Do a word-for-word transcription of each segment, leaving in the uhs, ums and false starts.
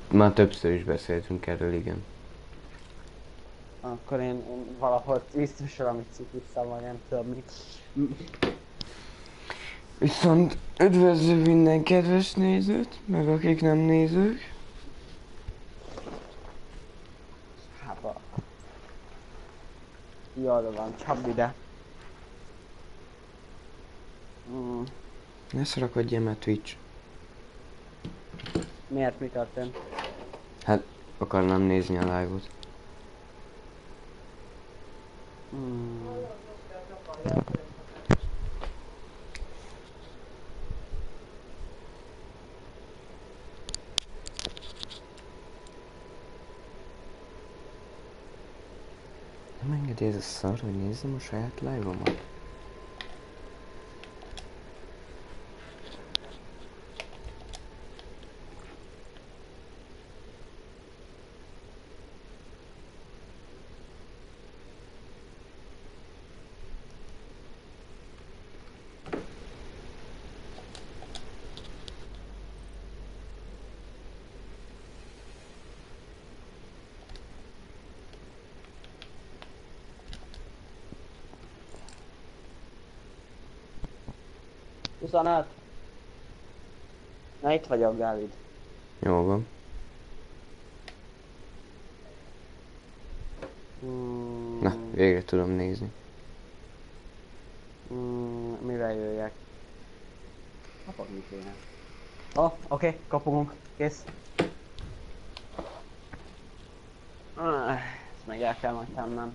Már többször is beszéltünk erről, igen. Akkor én, én valahol biztos valamit cikiztem, vagy nem tudom mi. Viszont üdvözlök minden kedves nézőt, meg akik nem nézők. Hát a... Jól van, csapd ide. Mm. Ne szarakodjál már, Twitch. Miért, mi történt? Hát, akarnám nézni a live-ot. Mm. Nem engedi ez a szar, hogy nézzem a saját live-omat. huszonöt. Na itt vagyok, Gávid. Jó van. Mm. Na, végre tudom nézni. Mm. Mivel jöjjek? Kapogni kéne. Ó, oh, oké, okay, kapogunk. Kész. Ah, ezt meg el kell majd tennem.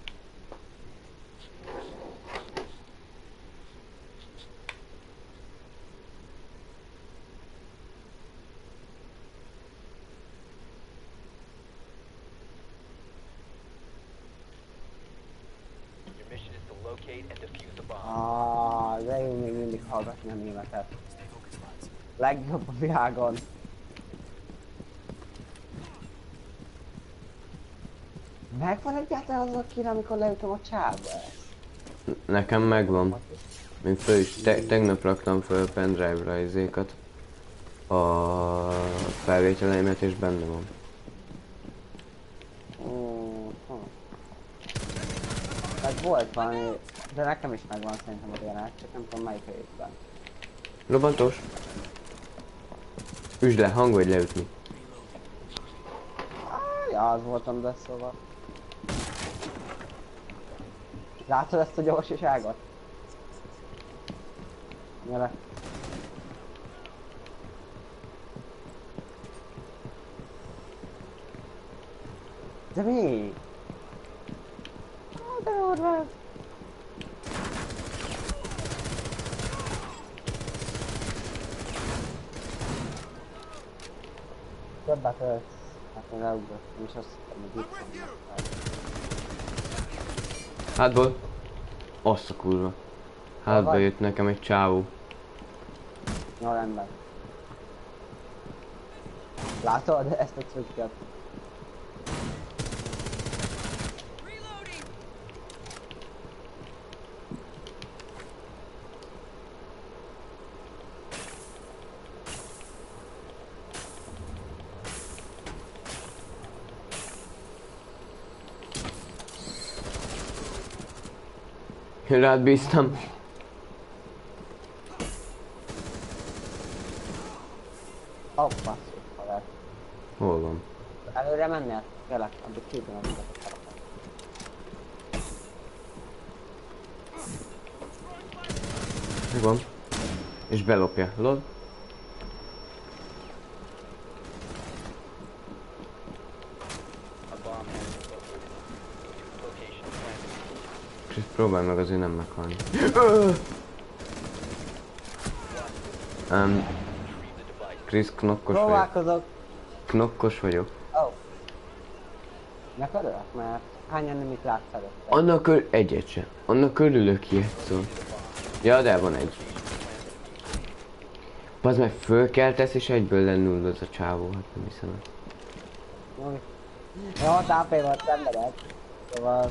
Ah, de jó még mindig hallgatni a németet. Legjobb a világon. Megvan egyáltalán az a kín, amikor leütöm a csába? Nekem megvan. Még föl is, te tegnap raktam föl a pendrive-ra izékat. A felvételeimet, és benne van. Mm, hm. Hát volt valami, de nekem is megvan szerintem a jelenet, csak nem tudom melyik részben. Robbantós. Üsd le, hang vagy leütni. Ja, az voltam, de szóval. Látod ezt a gyorsaságot? Gyere. De mi? Ah, de durva. Többet ölsz. Hát én elugrottam, és azt hittem, hogy itt van. Hátból. Azt a kurva. Hátba jött nekem egy csávó. Jó, rendben. Látod ezt a trükket? Rád bíztam. Ó, oh, basszus, haver. Hol van? Előre mennél? Kérlek, addig képen azokat a szarakat. Megvan. És belopja, lol. És próbálj meg azért nem meghalni. Um, Chris, knokkos vagyok. Próbálkozok. Knokkos vagyok. Ó. Oh. Ne körülök, mert hányan nem itt látsz előtte? Annak ör... egyet sem. Annak örülök ilyet szó. Ja, de van egy. Bazd meg, fölkeltesz és egyből lennulloz a csávó, hát nem hiszem el. Jó, hat á pé volt, szenvedek. Szóval...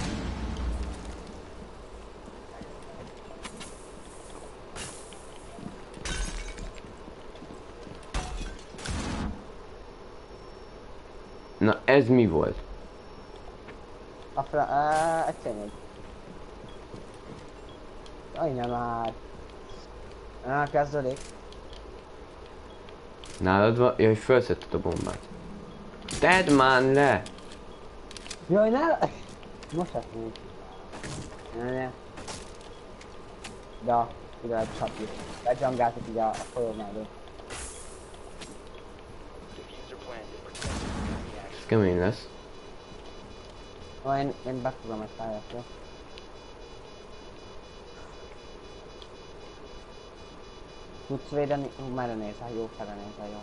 Na ez mi volt? A fra... Uh, egyszer még. Ajna már. Elkezdődik. Nálad van? Jaj, felszetted a bombát. Tedd már le! Jaj, ne! Most hát még. Ne, ne. De, ide csapjuk. Lejangáltuk így a, a folyómádon. Ez kemény lesz. Ó, én, én befogom ezt állját, jó? Tudsz védeni? Hú, merre nézel? Jó, fele nézel, jó.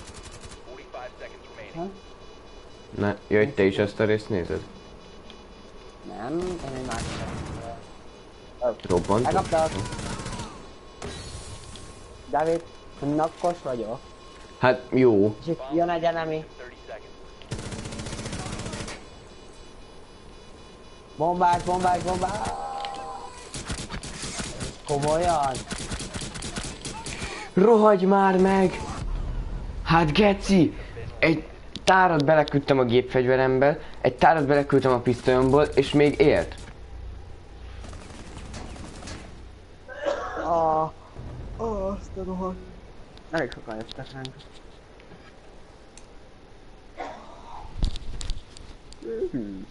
Hm? Na, jöjj, te is ezt a részt nézed? Nem, én egy másik. Robbant? Megkaptak! David, nakkos vagyok. Hát jó. És itt jön egy enemy. Bombák, bombák, bombák! Komolyan? Rohagy már meg! Hát geci! Egy tárat beleküldtem a gépfegyverembe, egy tárat beleküldtem a pisztolyomból, és még élt. Ah, ah, azt a rohadt. Elég sokan jöttek ránk. Hmm.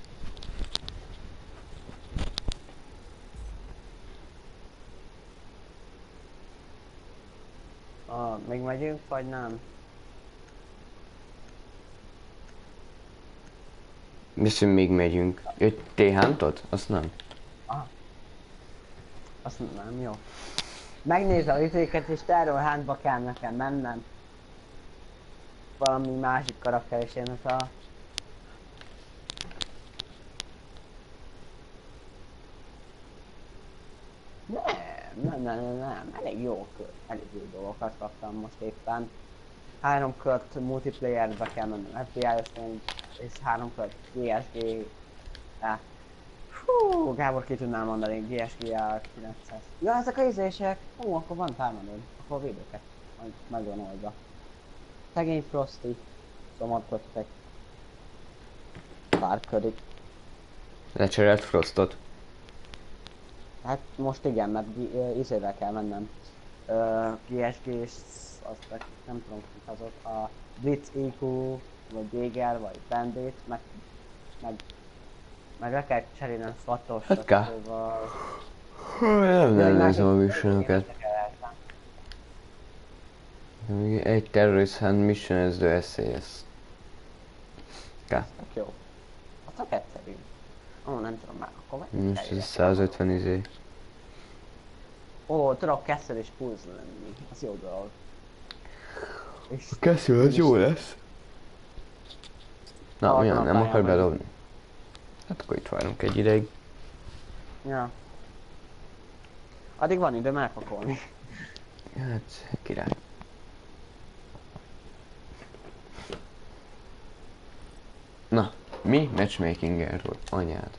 Ah, még megyünk, vagy nem? Viszont még megyünk. Jöjj, T-hántod? Azt nem. Azt nem, jó. Megnézd a izéket, és terror hántba kell nekem mennem. Valami másik karakter is jön, az a... Nem, nem, nem, nem, nem, elég jó kör, elég jó dolgokat kaptam most éppen. Három kört multiplayerbe kell mennem, ef bé i-ozni, és három kört gé es gé... Ah. Hú, Gábor ki tudnál mondani, gé es gé á kilencszáz. Ja, ezek a izések, ó, akkor van támadód, akkor védőket, majd meg van oldva. Szegény Frosty, szomorkodtak. Párködik. Lecserélt Frostot. Hát most igen, mert izével kell mennem. Uh, gé es gé-s, azt meg nem tudom kik azok, a Blitz i kú, vagy Jäger, vagy Bandit, meg, meg, meg le kell cserélnem SWAT-os, Hát ká. szóval... Nem, nem nézem a missionokat. Egy terrorist hand mission as the es á es. Ká. Tök jó. Az tök egyszerű. Ó, nem tudom már, akkor meg Most ez százötven izé. Ó, tudok Kessel és Pulse lenni, az jó dolog. És A Castle az jó lesz. Na, Ah, milyen, nem nem pályán akar vagy. bedobni? Hát akkor itt várunk egy ideig. ja. Addig van időm elpakolni. Hát, király. Na, mi? Matchmaking erről, anyád.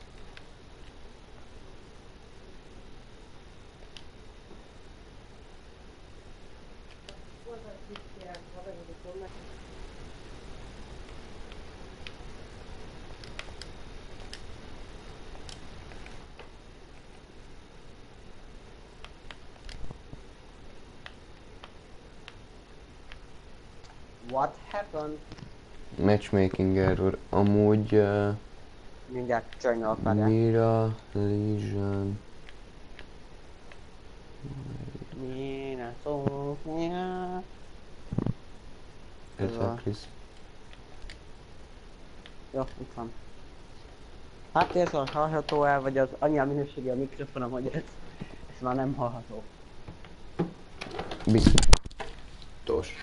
What happened? Matchmaking error, amúgy uh, Mindjárt join-olok vele. Mira, Legion, Mine Sofia. Electris. Jó, itt van. Hát érzem, hallható el, vagy az annyi a minőségi a mikrofonom, hogy ez, ez már nem hallható. Biztos.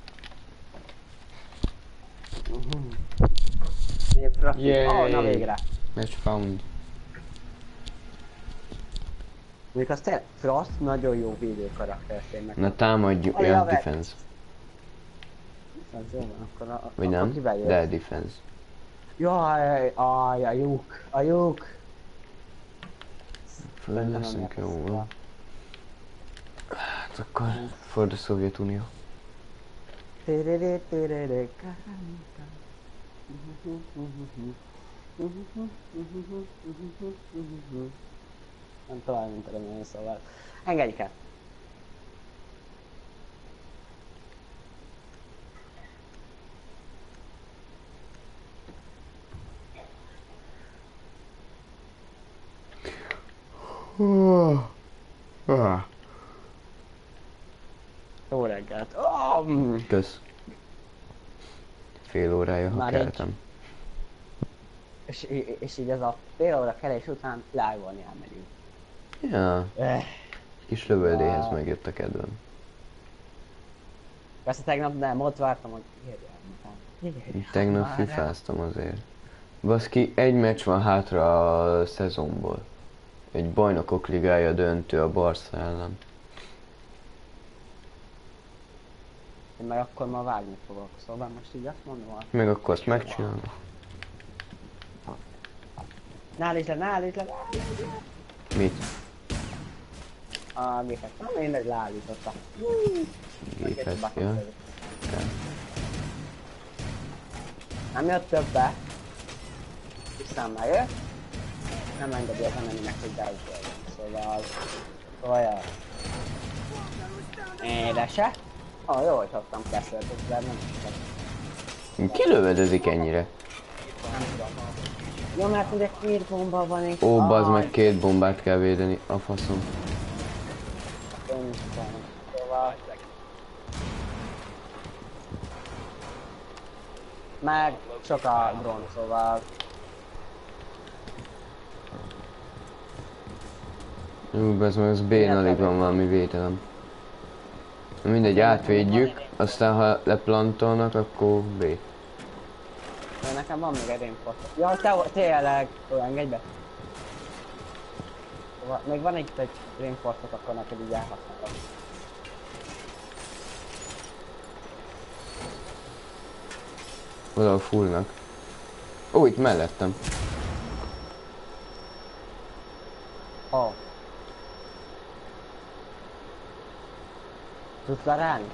Yay. Oh, na végre. Match found. Még azt tényleg, Frost nagyon jó védő karakter tényleg. Na támadjuk, Ajaj, ja, haver. defense. Az jó van, akkor a, Vagy akkor nem? kivel jössz? De defense. Jaj, aj, a lyuk, a lyuk. Föl Szerintem leszünk nem jó. lesz. Hát akkor for the Szovjetunió. Téréré, téréré, káránka. Nem tovább, mint tudom én, szóval. Engedjük el. Jó reggelt. Oh, mm. Kösz. Fél órája, ha Már keltem. és, és így ez a fél óra kelés után live-olni elmegyünk. Ja, Eh. kis lövöldéhez Wow. megjött a kedvem. Persze tegnap nem, ott vártam, hogy jöjjön után. Jöjjön Tegnap már. fifáztam azért. Baszki, egy meccs van hátra a szezonból. Egy bajnokok ligája döntő a Barca ellen. Én meg akkor ma vágni fogok, szóval most így azt mondom, hogy... Meg akkor azt megcsinálom. Nál is le, nál is le, nál is le. Mit? A gépet, na mindegy, leállította. Gépet, ja. Nem jött többe. Aztán már jött. Nem engedi az eneminek, hogy beugoljon. Szóval... Olyan. Édese. Ó, oh, jó, hogy hoztam keszert, de nem is Ki lövöldözik ennyire? nem tudom. Jó, mert ugye két bomba van és... Ó, bazd Aj, meg, két bombát kell védeni, a faszom. én is tudom. Szóval... Meg sok a drón, szóval... Ú, bazd meg, az béna, alig van valami védelem. Na mindegy, átvédjük, aztán ha leplantolnak, akkor B. De nekem van még egy rémfort. Ja, te, tényleg! Ó, engedj be! Szóval, még van itt egy rémfortot, akkor neked így elhasználod. Valahol fullnak. Ó, itt mellettem. Ó. Oh. Tudsz lerálni?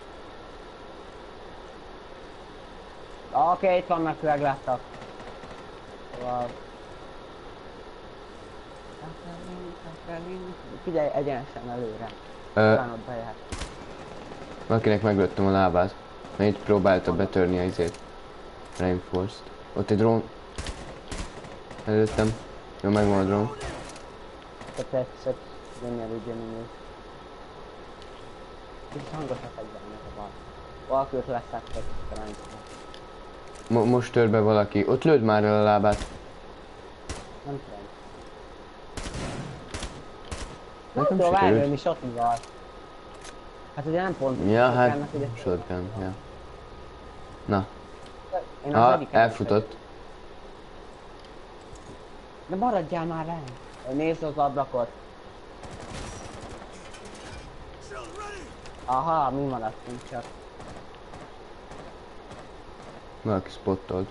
Oké, okay, itt vannak, megláttak. Szóval... Figyelj egyenesen előre. Ö, Talán ott bejárt. valakinek meglőttem a lábát. Mert itt próbálta betörni a izét. Reinforced. Ott egy drón. Előttem. Jó, megvan a drón. Te tetszett, nem elügyön még. Kicsit hangosak egybenek a bal. Valakit leszektek, talán. Mo most tör be valaki. Ott lőd már el a lábát. Nem tudom. Nekem Nem tudom sikerült. elvenni shotnival. Hát ugye nem pont. Ja, hát Ennek ugye- shotgun, ja. Na, Én az ha egyiket- elfutott. De maradjál már le! Nézd az ablakot! Aha, mi maradtunk csak. Valaki spottolt.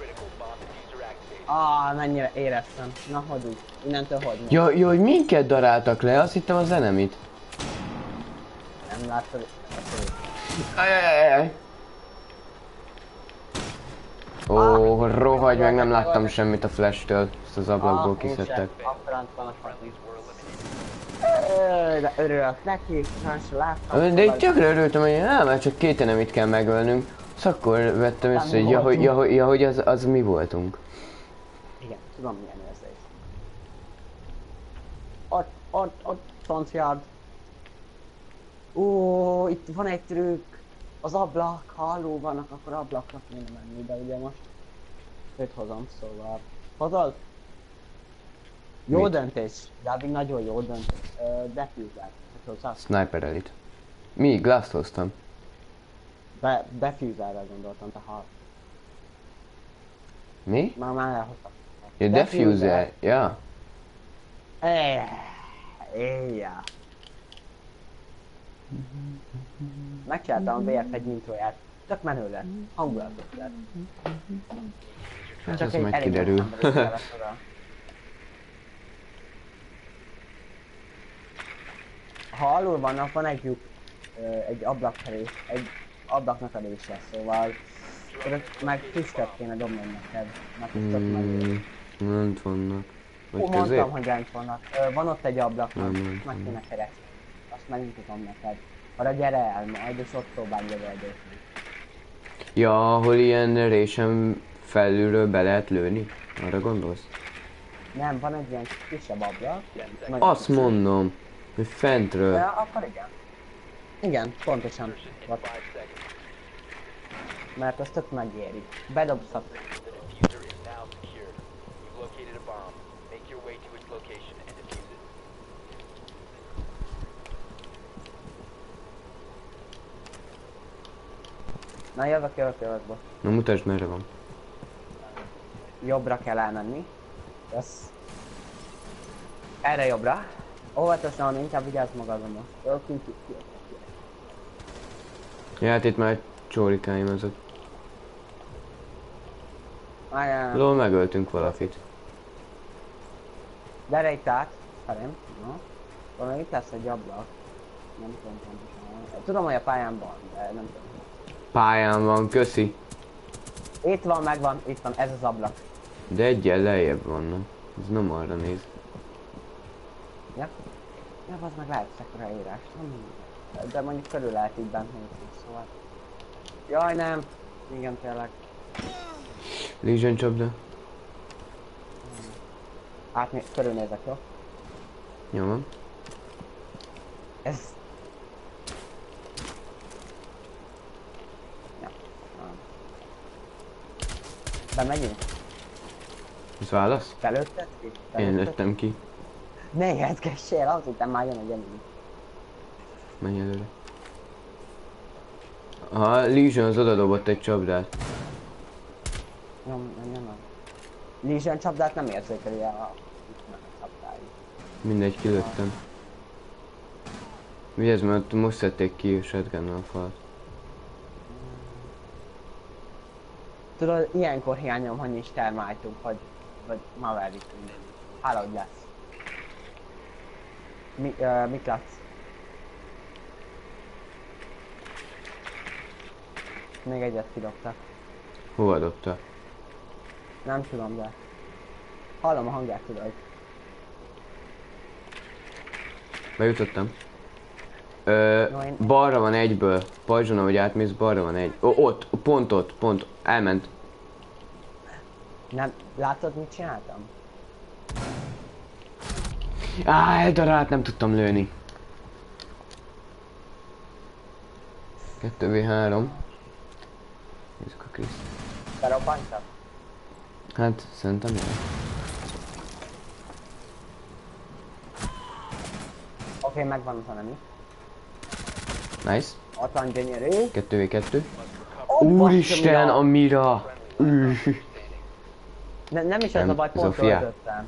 Ah, mennyire éreztem. Na, hogy úgy. Innentől hogy most? Ja, jó, hogy minket daráltak le, azt hittem az enemit. Nem láttad? Ajajajaj. Ó, rohagy meg, nem láttam semmit a flash-től. Ezt az ablakból kiszedtek. A franc van a franc. Ö, De örülök neki, nem se láttam. De itt tökre örültem, hogy nem, mert csak két enemit kell megölnünk. Szóval akkor vettem észre, hogy ja, hogy, ja, hogy, ja, hogy az, az mi voltunk. Igen, tudom milyen érzés. Ott, ott, ott, Frontyard. Ó, itt van egy trükk. Az ablak, ha alul vannak, akkor ablakra kéne menni, de ugye most őt hozom, szóval. Hozod? Jó Mit? döntés, Dávid, nagyon jó döntés. Uh, Defuser, hogy hozzá? Sniper elit. Mi? Glass-t hoztam. Be, Defuserre gondoltam, te ha... Mi? Már már elhoztam. Ja, Defuser. Ja. Eh, éjjjel. Megcsináltam a bé ef egy introját. Csak menő lett. Hangulatos lett. Hát Csak ez egy majd elég kiderül. nagy ember kellett oda. Ha alul vannak, van egy lyuk, ö, egy ablak felé, egy ablaknak a része, szóval Tudod, meg füstöt kéne dobnom neked. Mert ez tök meg... Mm, lent vannak. Vagy Ó, közép? mondtam, hogy lent vannak. Ö, van ott egy ablak, Nem, meg, nem, meg nem. kéne keresni. Azt megmutatom neked. Arra gyere el majd, és ott próbálj lövöldözni. Ja, ahol ilyen résen felülről be lehet lőni? Arra gondolsz? Nem, van egy ilyen kisebb ablak. nagyon Azt kicsi. mondom, hogy fentről. Ja, akkor igen. Igen, pontosan. Vagy- Mert az tök megéri. Bedobsz a... Diffuser is now secured. You've located a bomb. Make your way to its location and defuse it. Na jövök, jövök, jövök, bocs. Na mutasd merre van. Jobbra kell elmenni. Yes. Erre jobbra. Óvatosan, inkább vigyázz magadra. Jó, ki, ki, ki. Ja, hát itt már csórikáim azok. Várjál. Lól megöltünk valakit. Gyere itt át. Felém. No. Valami itt lesz egy ablak. Nem tudom pontosan. Tudom, hogy a pályán van, de nem tudom. Pályán van, köszi. Itt van, megvan, itt van, ez az ablak. De egyen lejjebb vannak. Ez nem arra néz. Ja? Ja, az meg lehet ekkora írás. Nem. De mondjuk körül lehet így bent nézni, szóval. Jaj, nem. Igen, tényleg. Legion csapda. Átné körülnézek, jó? Jó van. Ez... Ja. Bemegyünk? Ez válasz? Te lőtted ki? Te Én lőtted? lőttem ki. Ne ijedgessél, azt hittem már jön a gyerünk. Menj előre. Aha, Legion az oda dobott egy csapdát. Nyom, nem, nem, nem. Legion csapdát nem érzékeli a... Nem, csapdáig. Mindegy, kilőttem. Vigyázz, mert most szedték ki shotgunnal a falat. Tudod, ilyenkor hiányom, hogy nincs termájtunk, vagy... Vagy Maverick. Hála, hogy lesz. Mi, uh, mit látsz? Még egyet kidobtak. Hova dobta? Nem tudom, de... Hallom a hangját, tudod. Bejutottam. Ö, Jó, én- balra van egyből. Pajzson, ahogy átmész, balra van egy. Ó, ott, pont ott, pont. Elment. Nem, látod, mit csináltam? Á, eldarált, nem tudtam lőni. kettő vé három. Nézzük a Kriszt. Berobbantad? Hát, szerintem jó. Oké, okay, megvan az enemi. Nice. Ott van gyönyörű. kettő vé kettő. Oh, Úristen, a mira! Üh. Ne, nem is ez Nem, a baj, pont Zofia. öltöttem.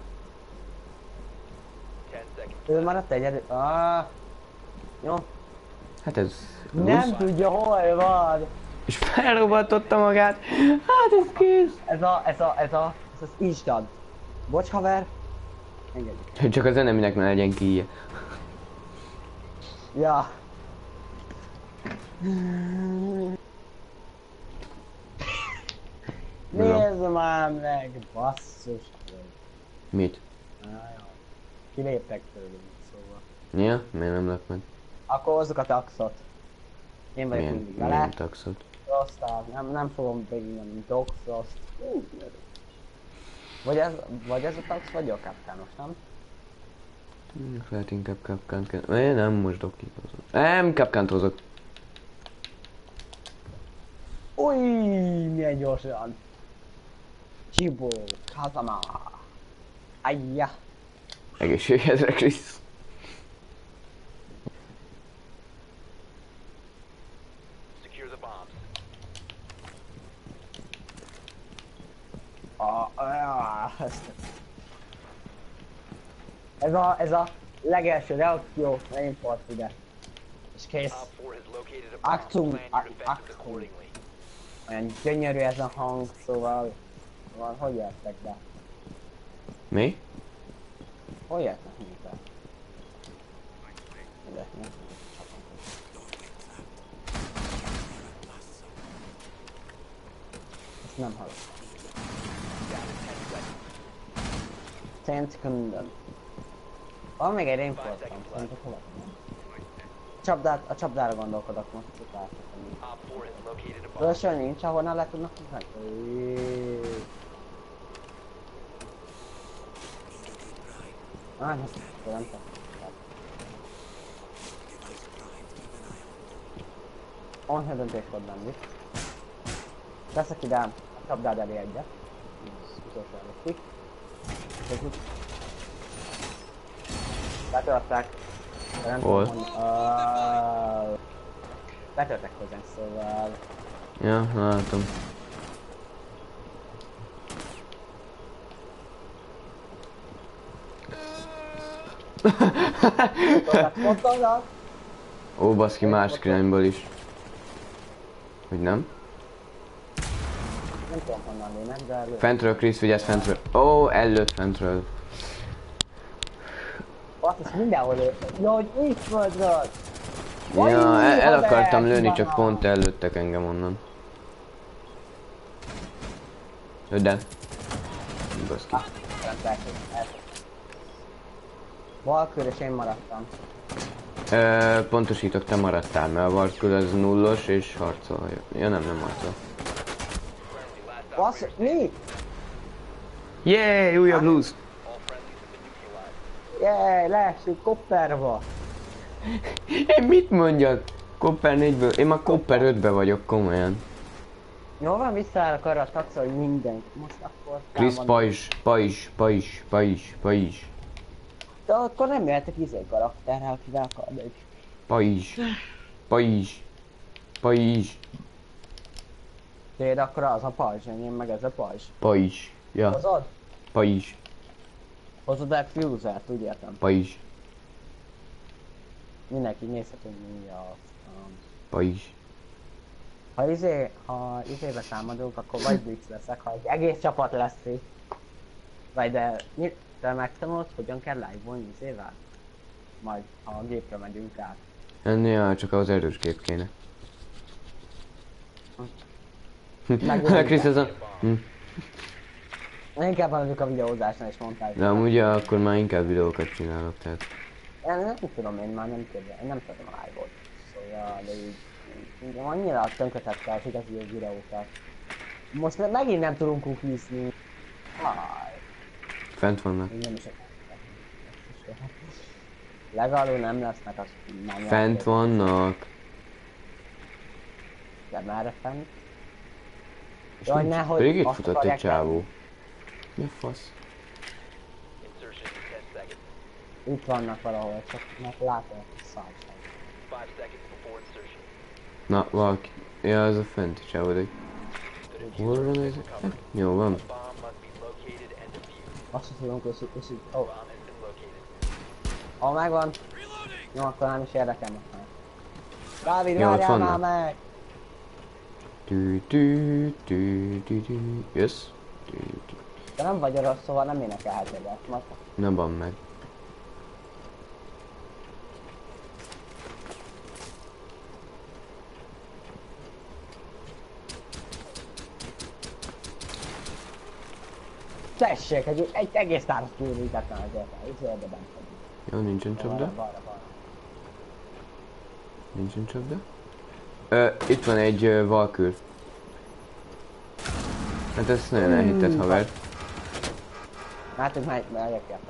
Ten seconds. Ő maradt egyedül. Ah. Jó. Hát ez... Nem rossz. tudja, hol van. És felrobbantotta magát. Hát ez kész. Ez a, ez a, ez a, ez az instant. Bocs, haver. Engedjük. Csak az eneminek ne legyen kíje. Ja. Nézd már meg, basszus. Mit? Ah, jó. Kiléptek tőlünk, szóval. Ja? Miért nem lett meg? Akkor hozzuk a taxot. Én vagyok Milyen, mindig milyen vele. taxot? Rostál, nem, nem fogom végigmenni, Dog Frost. Uh, vagy ez, vagy ez a tax, vagy a kapkános, nem? Hmm, lehet inkább kapkánt kell. Én nem most dokit hozok. Nem, kapkánt hozok. Új, milyen gyorsan. Csibo, Kazama. Ajja. Egészségedre, Krisz. Secure the bombs. Ah, ah, ezt- Ez a, ez a legelső reakció, ne import ide. És kész. Op four has located a bomb. Aktum, Plan your ak- defenses aktum. accordingly. Olyan gyönyörű ez a hang, szóval... Szóval, hogy jöttek be? Mi? Hol jöttek minket? Ide, ne? Nem hallom. ten sekundon. Van még egy rainfortom, szerintem hol van? Csapdát, a csapdára gondolkodok most, utáltam. Op four has located a bomb. Rösön nincs, ahonnan le tudnak húzni? Ah, nem tudom, nem tudom. On döntéskod lenni. Teszek ide a csapdád elé egyet. Ez utolsó előttig. Betörtek. De nem Hol? tudom, hogy... Uh, betörtek hozzánk, szóval... Ja, látom. Fontolnak? Ó, baszki, másik irányból is. Hogy nem? Nem tudom honnan lőnek, de lő. Fentről, Krisz, vigyázz fentről. Ó, ellőtt fentről. Basszus, mindenhol lő. Ja, hogy így földről! Ja, el, el akartam lőni, csak pont ellőttek engem onnan. Lőd el. Baszki. Valkőr és én maradtam. Ö, pontosítok, te maradtál, mert a Valkül az nullos és harcol. Ja nem, nem harcol. Basszus, mi? Yay, újabb lose! Jaj, leesünk kopperba. Én mit mondjak? Kopper négyből, én már Kopper ötbe vagyok, komolyan. Jó van, visszaállok arra a taxa, hogy mindenki. Most akkor... Krisz, támadunk. pajzs, pajzs, pajzs, pajzs, pajzs, De akkor nem jöhetek izé karakterrel, akivel akarnék. pajzs, pajzs, pajzs, Téd akkor az a pajzs, én meg ez a pajzs. pajzs, ja, Hozod? pajzs, Hozod el fuse-t, úgy értem. pajzs, Mindenki nézhető, mi a... Um, pajzs. ha izé, ha izébe támadunk, akkor vagy blitz leszek, ha egy egész csapat lesz itt. Vagy de, mi, te megtanulod, hogyan kell live-olni izével? Majd, ha a gépre megyünk át. Ennél csak az erős gép kéne. Megvan. Krisz, ez a... Hm. Inkább haladjuk a videózásnál és montázsnál. De amúgy akkor már inkább videókat csinálok, tehát... Én nem tudom, én már nem tudom, én nem tudom a live-ot. Szóval, de így, így annyira tönkretette az igazi videókat. Most me- megint nem tudunk kuklizni. Haj, Fent vannak. én nem is legalább nem lesznek, az már Fent vannak. De merre fent? És Jaj, nincs. nehogy Pedig itt azt futott egy akarják csávó. Mi a fasz? Insertion in ten seconds. Itt vannak valahol, csak mert látom, hogy száll. Five seconds before insertion. Na, valaki. Ja, ez a fenti csávó, de... Hol van ez? Jó van. Bomb must be located and defused. Azt sem tudunk, és és így, ó, Bomb has been located. ha megvan. Jó, akkor nem is érdekel most már. Dávid, Jó, ott várjál már vannak. meg! Tű, tű, tű, tű, tű. Jössz? Tű, tű. De nem vagy orosz, szóval nem énekelheted ezt, mert Na, ban meg. tessék, egy, egy egész táros kiürítettem azért, így érde bent vagyunk. Jó, nincsen Balra, csapda. balra, balra. Nincsen csapda. Ö, itt van egy uh, Valkür. Hát ezt nagyon elhitted, haver. Látok, mely, melyek érte.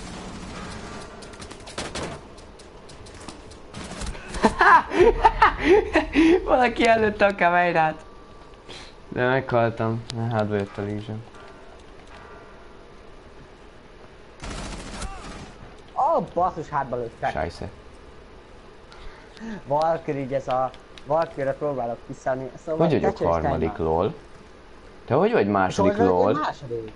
Valaki előtte a kamerát. De meghaltam. Hátba jött a Legion. Ó, oh, basszus, hátba lőttek. Scheisse. Valkyrie, így ez a... Valkyrie-re próbálok kiszállni. Szóval Hogy vagyok kecső és harmadik, tejmán. lol? Te hogy vagy második, Szóval lol? egy második.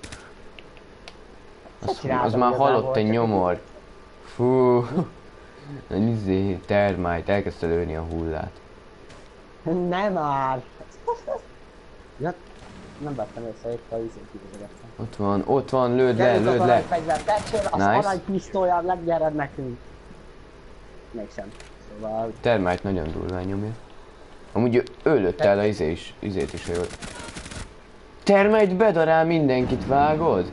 Az, csináltam az már igazából, halott egy csak nyomor. Fú. Izé, termite, elkezdte lőni a hullát. Nem már. Ja, nem vettem észre, itt a izét kivezettem. Ott van, ott van, lőd le, lőd le. Fegyver, tessék, az Nice. aranypisztolyán megnyered nekünk. Mégsem. Szóval... Termite nagyon durván nyomja. Amúgy ő lőtt el a izé is, izét is, ha jól. termite bedarál mindenkit, vágod?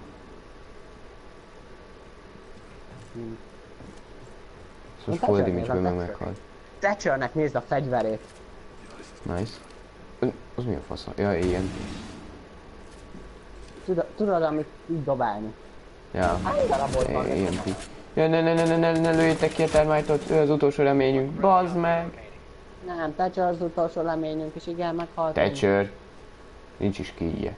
Hmm. Most Thatcher Foldi nézd Mitchell a meg Thatcher. meghalt. Thatchernek nézd a fegyverét. Nice. Az mi a fasz? Ja, ilyen. Tudod, tudod amit így dobálni. Ja. Hány darabot van? é em pé. Ja, ne, ne, ne, ne, ne, ne lőjétek ki a termite-ot, ő az utolsó reményünk. Bazd meg! Nem, Thatcher az utolsó reményünk, és igen, meghalt. Thatcher. Nincs is kígyje.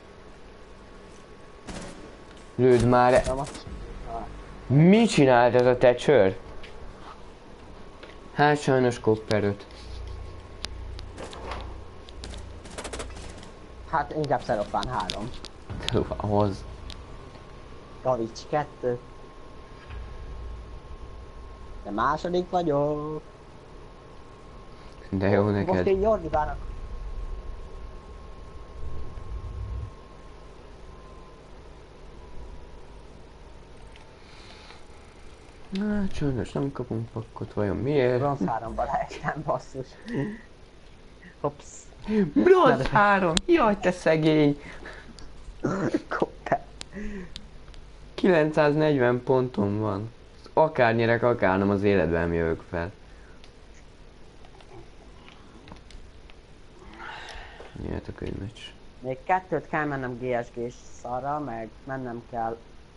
Lőd már e... Nem, azt- Mi csinált ez a Thatcher? Hát sajnos Copper öt. Hát inkább Szerofán három. Ahhoz. Gavics kettő. De második vagyok. De jó Most neked. én Jordivának. Hát sajnos nem kapunk pakkot, vajon miért? Bronz háromba leestem, basszus. Hops. Bronz három! Jaj, te szegény! Koppel. kilencszáznegyven pontom van. Akár nyerek, akár nem, az életben nem jövök fel. Nyert a könyvmeccs. Még kettőt kell mennem gé es gés szarra, meg mennem kell...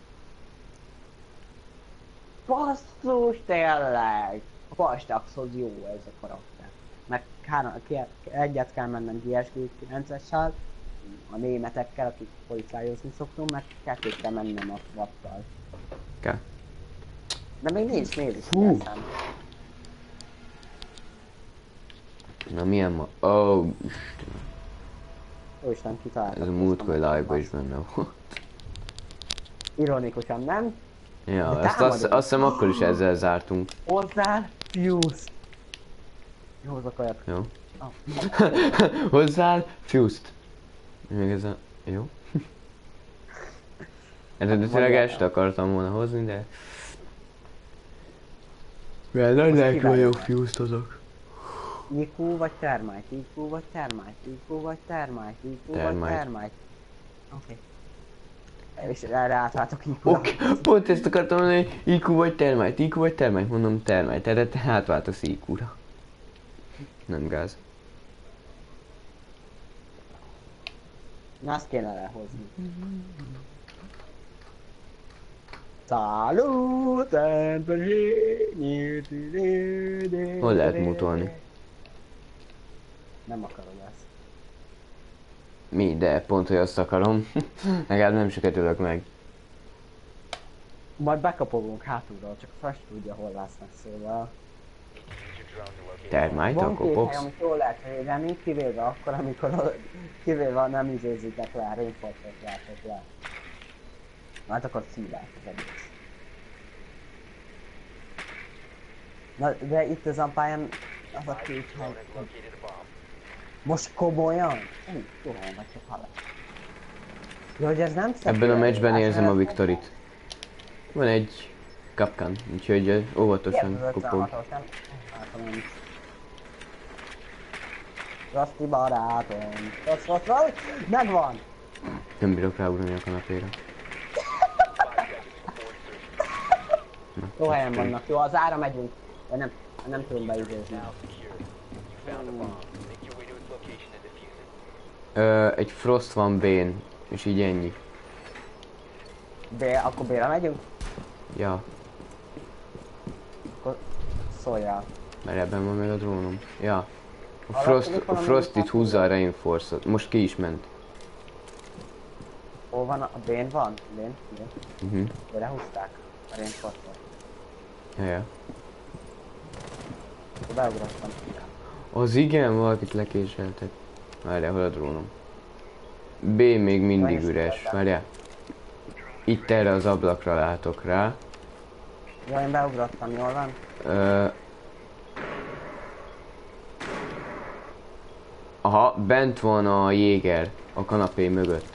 Basszus, tényleg! A Vastaxhoz jó ez a karakter. Meg három, ki- egyet kell mennem gé es gé kilencessel, a németekkel, akik policájozni szoktunk, meg kettőt kell mennem a vattal. Kell. De még nincs nézés, Hú. eszem. Na milyen ma... Ó, oh, Úristen, kitaláltam. ez a múltkor live-ban is benne volt. Ironikusan, nem? Ja, De ezt azt, támadó. azt hiszem akkor is ezzel zártunk. Hozzá, Fuse. Jó, hozok olyat. Jó. Ah. Hozzá Fused. Még ez a... Jó. Eredetileg ezt akartam volna hozni, de... Mert nagy lelkű vagyok, Fused hozok. i kú vagy termite, i kú vagy termite, i kú vagy termite, i kú vagy Termite. termite. Oké. Okay. És erre átváltok i kú-ra. Oké, okay. Pont ezt akartam mondani, hogy i kú vagy termite, i kú vagy termite, mondom termite, erre te átváltasz i kú-ra. Nem gáz. Na, azt kéne lehozni. Salut, Hol lehet mutolni? Nem akarom ezt. Mi, de pont, hogy azt akarom. Legalább nem sokat ülök meg. Majd bekapogunk hátulról, csak a Fresh tudja, hol lesznek, szóval. Termite, Van akkor két popsz. hely, amit jól lehet védeni, kivéve akkor, amikor kivéve nem izézitek le, rainfortot látok le. Hát akkor szívás az egész. Na, de itt az ampályán az a két hely. Most komolyan? Hú, jó, vagy csak halál. Jó, hogy ez nem szép. Ebben a meccsben érzem a Viktorit. Van egy kapkan, úgyhogy ö, óvatosan kopog. Nem? Látom én is. Raszti barátom. Rossz, rossz, rossz. Megvan! Nem bírok ráugrani a kanapéra. Jó helyen vannak, jó, az ára megyünk. De nem, nem tudom beidézni. Ö, egy Frost van B-n, és így ennyi. B, akkor B-re megyünk? Ja, Akkor szóljál. mert ebben van még a drónom. Ja. A Alatt Frost, tudok a valami Frost itt mutatni? húzza a Reinforce-ot. Most ki is ment. Hol van? A B-n van? B-n? B-n? Uh-huh. B-re húzták? A reinforcot. Ja, ja. Akkor beugrottam. Az igen, valakit lekéseltek. Várjál, hol a drónom? B még mindig Van, üres, és várjál. Itt erre az ablakra látok rá. Jó, én beugrottam, jól van? Ö... Aha, bent van a Jéger a kanapé mögött.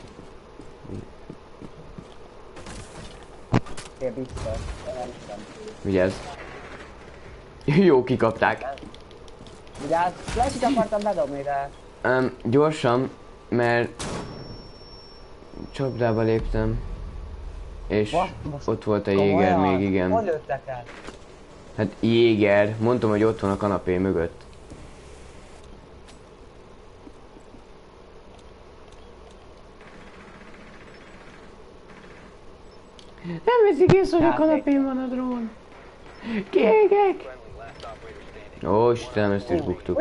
Fél biztos. Nem tudom. Vigyázz. Jó, kikapták. Vigyázz, flashit akartam bedobni, de... Um, gyorsan, mert csapdába léptem. És Basz- basz- ott volt a jéger Komolyan? még, Hol igen. lőttek el? Hát jéger, mondtam, hogy ott van a kanapé mögött. Nem veszik észre, hogy a Játék. kanapén van a drón. Kiégek! Friendly, last operator standing. Ó, Istenem, ezt is buktuk.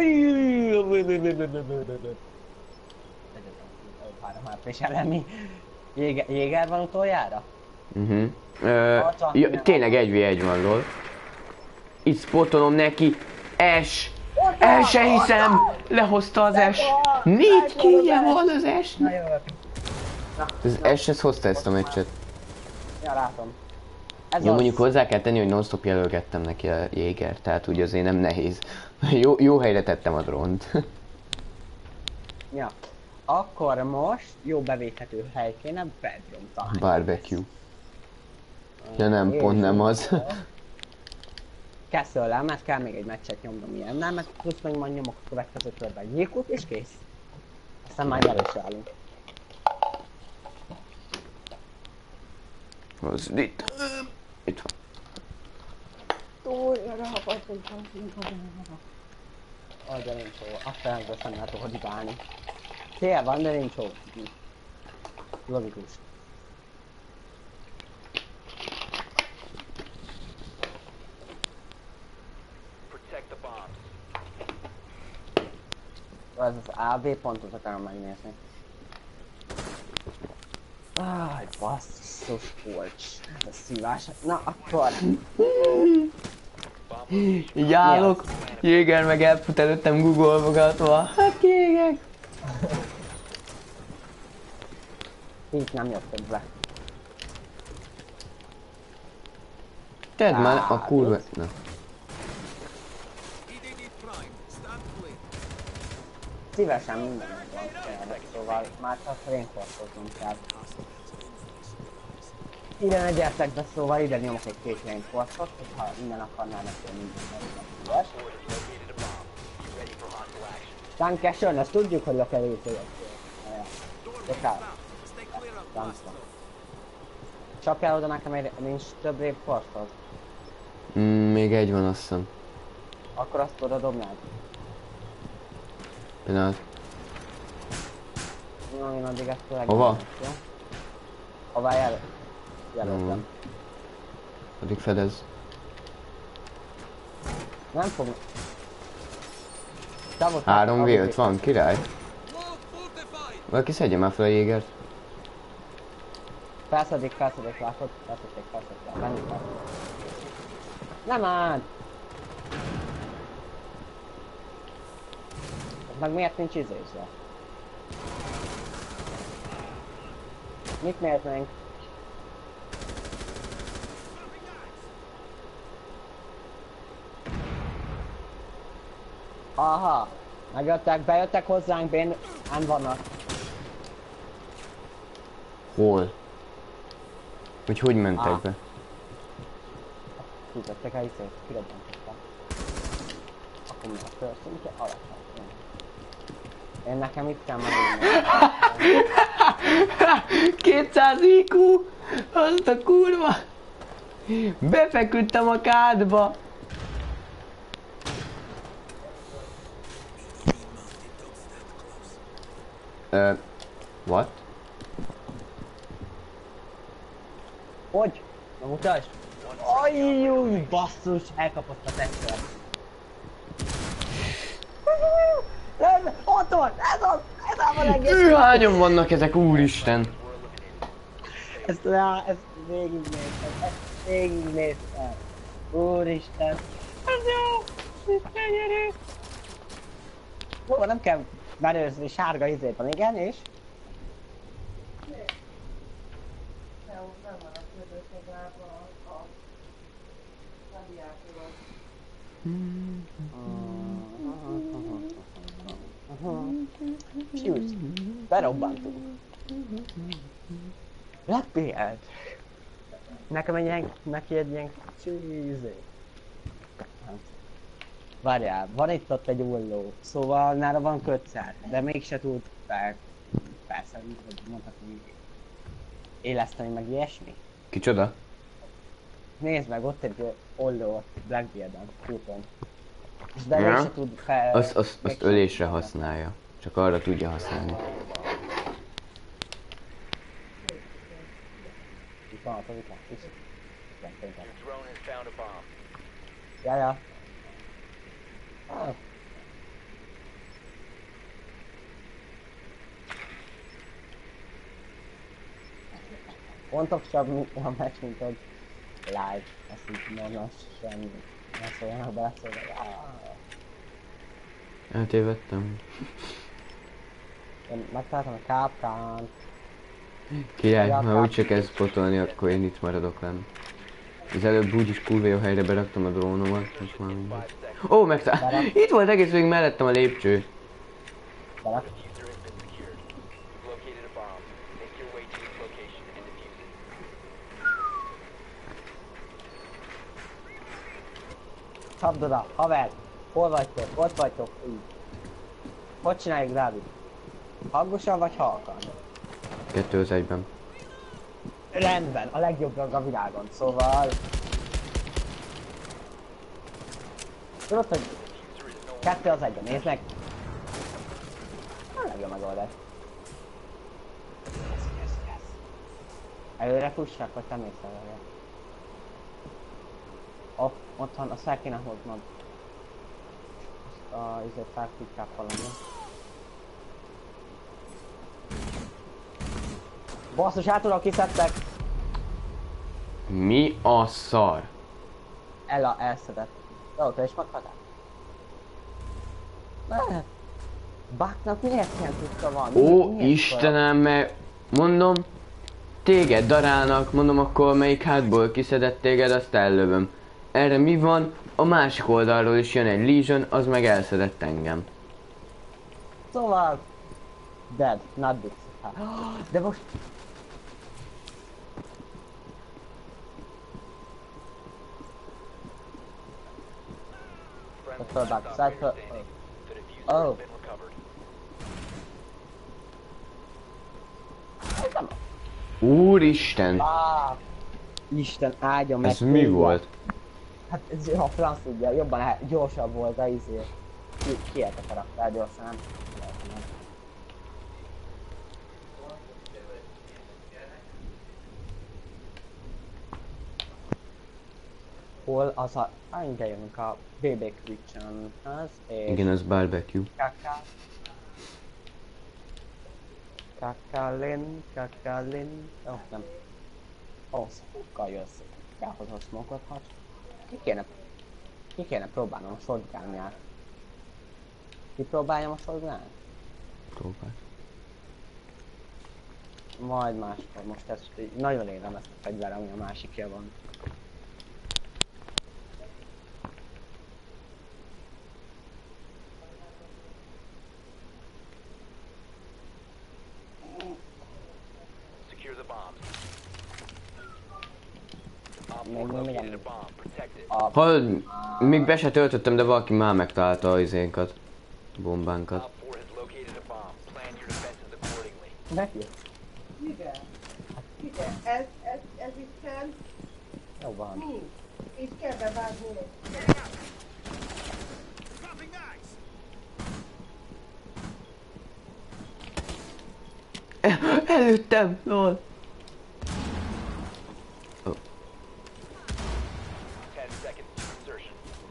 Három há pés elemi. Jéger, Jéger van utoljára? Uh-huh. Ö, ja, tényleg egy vé egy van, lol. Itt spotolom neki. S! El se hiszem! Lehozta az S! Négy killje van az Na S-nek! jövök. Na, Az S ez hozta ezt a meccset. ja, látom. Ez Jó, az. mondjuk hozzá kell tenni, hogy non-stop jelölgettem neki a jéger, tehát úgy azért nem nehéz. Jó, jó helyre tettem a drónt. Ja. Akkor most jó bevéthető hely kéne, bedroom talán. Barbecue. Ja nem, pont nem az. Castle-lel, mert kell még egy meccset nyomnom ilyennel, mert plusz meg majd nyomok a következő körben gyilkot, és kész. Aztán már először állunk. Az itt. Itt van. Túl, rahapatunk, Oh, de nincs hova. Aztán ezzel sem lehet ordibálni. Cél van, de nincs hova. Logikus. Protect the bombs. Ez az á bé pontot akarom megnézni. Áj, basszus kulcs. Ez a szívás. Na, akkor. Így állok, jéger meg elfut előttem googolvogatva. Hát kiégek. Így nem jöttek be. Tedd már a kurva... Na. Szívesen minden van tényleg, szóval már csak reinforcoznom kell. Ide ne gyertek be, szóval ide nyomok egy két reinforcot, hogyha innen akarnának én minden szíves. Ford has located a bomb. Be ready for hostile action. Dankeschön, ezt tudjuk, hogy a került hogy Tokál. Danszta. Csapjál oda nekem, egy, nincs több reinforcot. Mm, még egy van, azt hiszem. Akkor azt oda dobnád. Pillanat. Na, én addig ezt tényleg... Hova? Jó? Hova jel... jelöltem. Addig fedez. Nem fog... Távol- három vé öt távol- van, király. Valaki szedje már fel a jégert. Felszedik, felszedik, látod? Felszedik, felszedik, bennük van. Nem áll! Meg miért nincs izézve? Mit mértnénk? Aha! Megjöttek, bejöttek hozzánk, bén... nem vannak. Hol? Hogy hogy mentek Ah. be? Kitettek el izét, kirobbantettek. Akkor mi a történik? Alatt. Én nekem itt kell maradni. kétszáz i kú! Azt a kurva! Befeküdtem a kádba! Ö... Uh, what? Hogy? Na mutasd! Ajjúj, basszus, elkapott a testőr. Nem, ott van, ez az, ez az a legjobb. Ő, hányan vannak ezek, úristen? Ezt rá, ezt végignéztem, ezt végignéztem. Úristen. Ez jó, Isten gyerek. Hova nem kell belőzni, sárga izét van, igen, és? Fuse. Berobbantunk. Lepélt. Nekem egy ilyen, neki egy ilyen csízé. Várjál, van itt ott egy ulló, szóval nála van kötszer, de mégse tud fel. Persze, mondhatom így. éleszteni meg ilyesmi. Kicsoda? Nézd meg, ott egy olló Blackbeard-en, képen. És de Ja. ja. se tud fel... Azt, azt, azt ölésre használja. Csak arra tudja használni. Itt van a tavika, is. Your drone has found a bomb. Ja, ja. Ah. Pontosabb mint a meccs, mint egy live. Azt így normális semmi. Ne szóljanak bele, szóval. Eltévedtem. Én megtaláltam a kápkánt. Király, Ja, ha káp- úgyse kezd potolni, akkor én itt maradok lenn. Az előbb úgyis kurva jó helyre beraktam a drónomat, most már mindegy. Five seconds. Ó, megtalál! Itt volt egész végig mellettem a lépcső. Berak. Diffuser has been secured. You've located a bomb. Make your way to its location and defuse it. Csapd oda, haver! Hol vagytok? Ott vagytok? Így. Hogy csináljuk, Dávid? Hangosan vagy halkan? Kettő az egyben. Rendben, a legjobb drog a világon, szóval... Tudod, hogy Diffuser is no longer kettő az egyben, nézd meg! A legjobb megoldás. Yes, yes, yes. Előre fussák, vagy te mész előre? Ott, ott van, azt fel kéne hoznod. Azt a izét fel tudják valami. Basszus, hátulról kiszedtek! Mi a szar? Ella elszedett. Jó, te is meghaltál? Ne! Bucknak miért ilyen tudta van? Ó, Miért Istenem, mert mondom, téged darálnak, mondom, akkor melyik hátból kiszedett téged, azt ellövöm. Erre mi van? A másik oldalról is jön egy Legion, az meg elszedett engem. Szóval... Dead, not dead. De most... friendly Let's go back. last Side operator foot. standing. The diffuser Oh. has been recovered. Úristen! Ah, Isten áldja meg. Ez mi téged. volt? Hát ez a franc tudja, jobban lehet, gyorsabb volt a izé. Ki, kiért a karakter gyorsan, nem? Nem. Hol az a... Ah, ide jönünk a bé bé Kitchen-hez, és... Igen, az barbecue. Kaka. Kakalin, kakalin... Ó, oh, nem. Ó, oh, smoke-kal jössz. Elhozom smoke-ot, ha... Ki kéne... Ki kéne próbálnom a shotgun-ját? Ki próbáljam a shotgun-t? Próbál. Majd máskor, most ezt így nagyon élem ezt a fegyver, ami a másikja van. Secure the bombs. Op Még four mi located a legyen? bomb. Protect it. A... Hallod, még be se töltöttem, de valaki már megtalálta az izénkat. Bombánkat. Op four has located a bomb. Plan your defenses accordingly. Neki? Igen. Igen, ez, ez, ez itt kell, Jó van. mi? Így kell bevágni. Előttem! Lol! Ten seconds to insertion.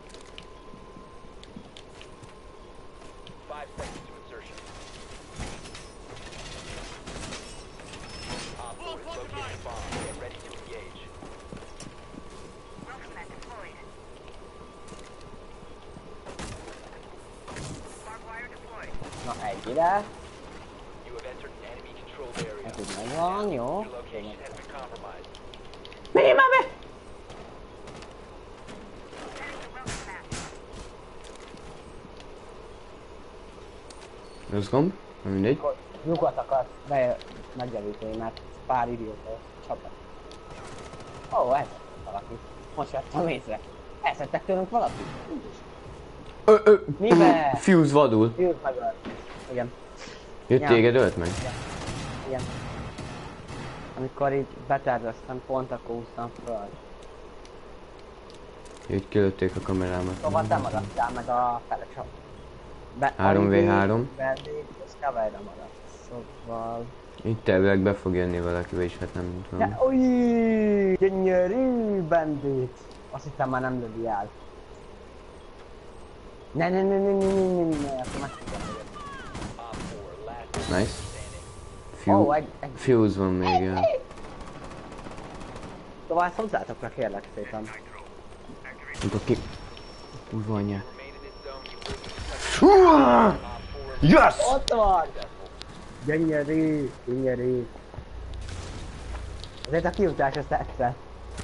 Five seconds to insertion. Op four has located a bomb. Get ready to engage. Na, egy ide. You have entered an enemy controlled area. Ez így megvan, jó. Your location has been compromised. Menjél már be! Rossz gomb? Na mindegy. Akkor lyukat akarsz be megjavítani, mert pár idióta csapat. Ó, ez valaki. Most vettem észre. Elszettek tőlünk valaki? Ö, ö, Mibe? Fuse vadul. Jött meg. Igen, Jött Ja. téged, ölt meg? igen. Amikor így beterveztem, pont akkor húztam föl. Így kilőtték a kamerámat. Szóval te maradtál meg a fele csap. Be- három vé három. Vendég, és Kavályra maradt. Szóval... Itt elvileg be fog jönni valaki, vagyis hát nem tudom. Ja, új, gyönyörű bandit. Azt hittem már nem lövi el. Ne, ne, ne, ne, ne, ne, ne, ne, ne, akkor megtudom. Nice. Ó, Few, egy, egy. fuse van még, ja. Szóval ezt hozzátokra kérlek szépen. Nem tudok ki... Kurva anyja. Húha! Yes! Ott van! Gyönyörű, gyönyörű. Azért a kiutás azt tetszett.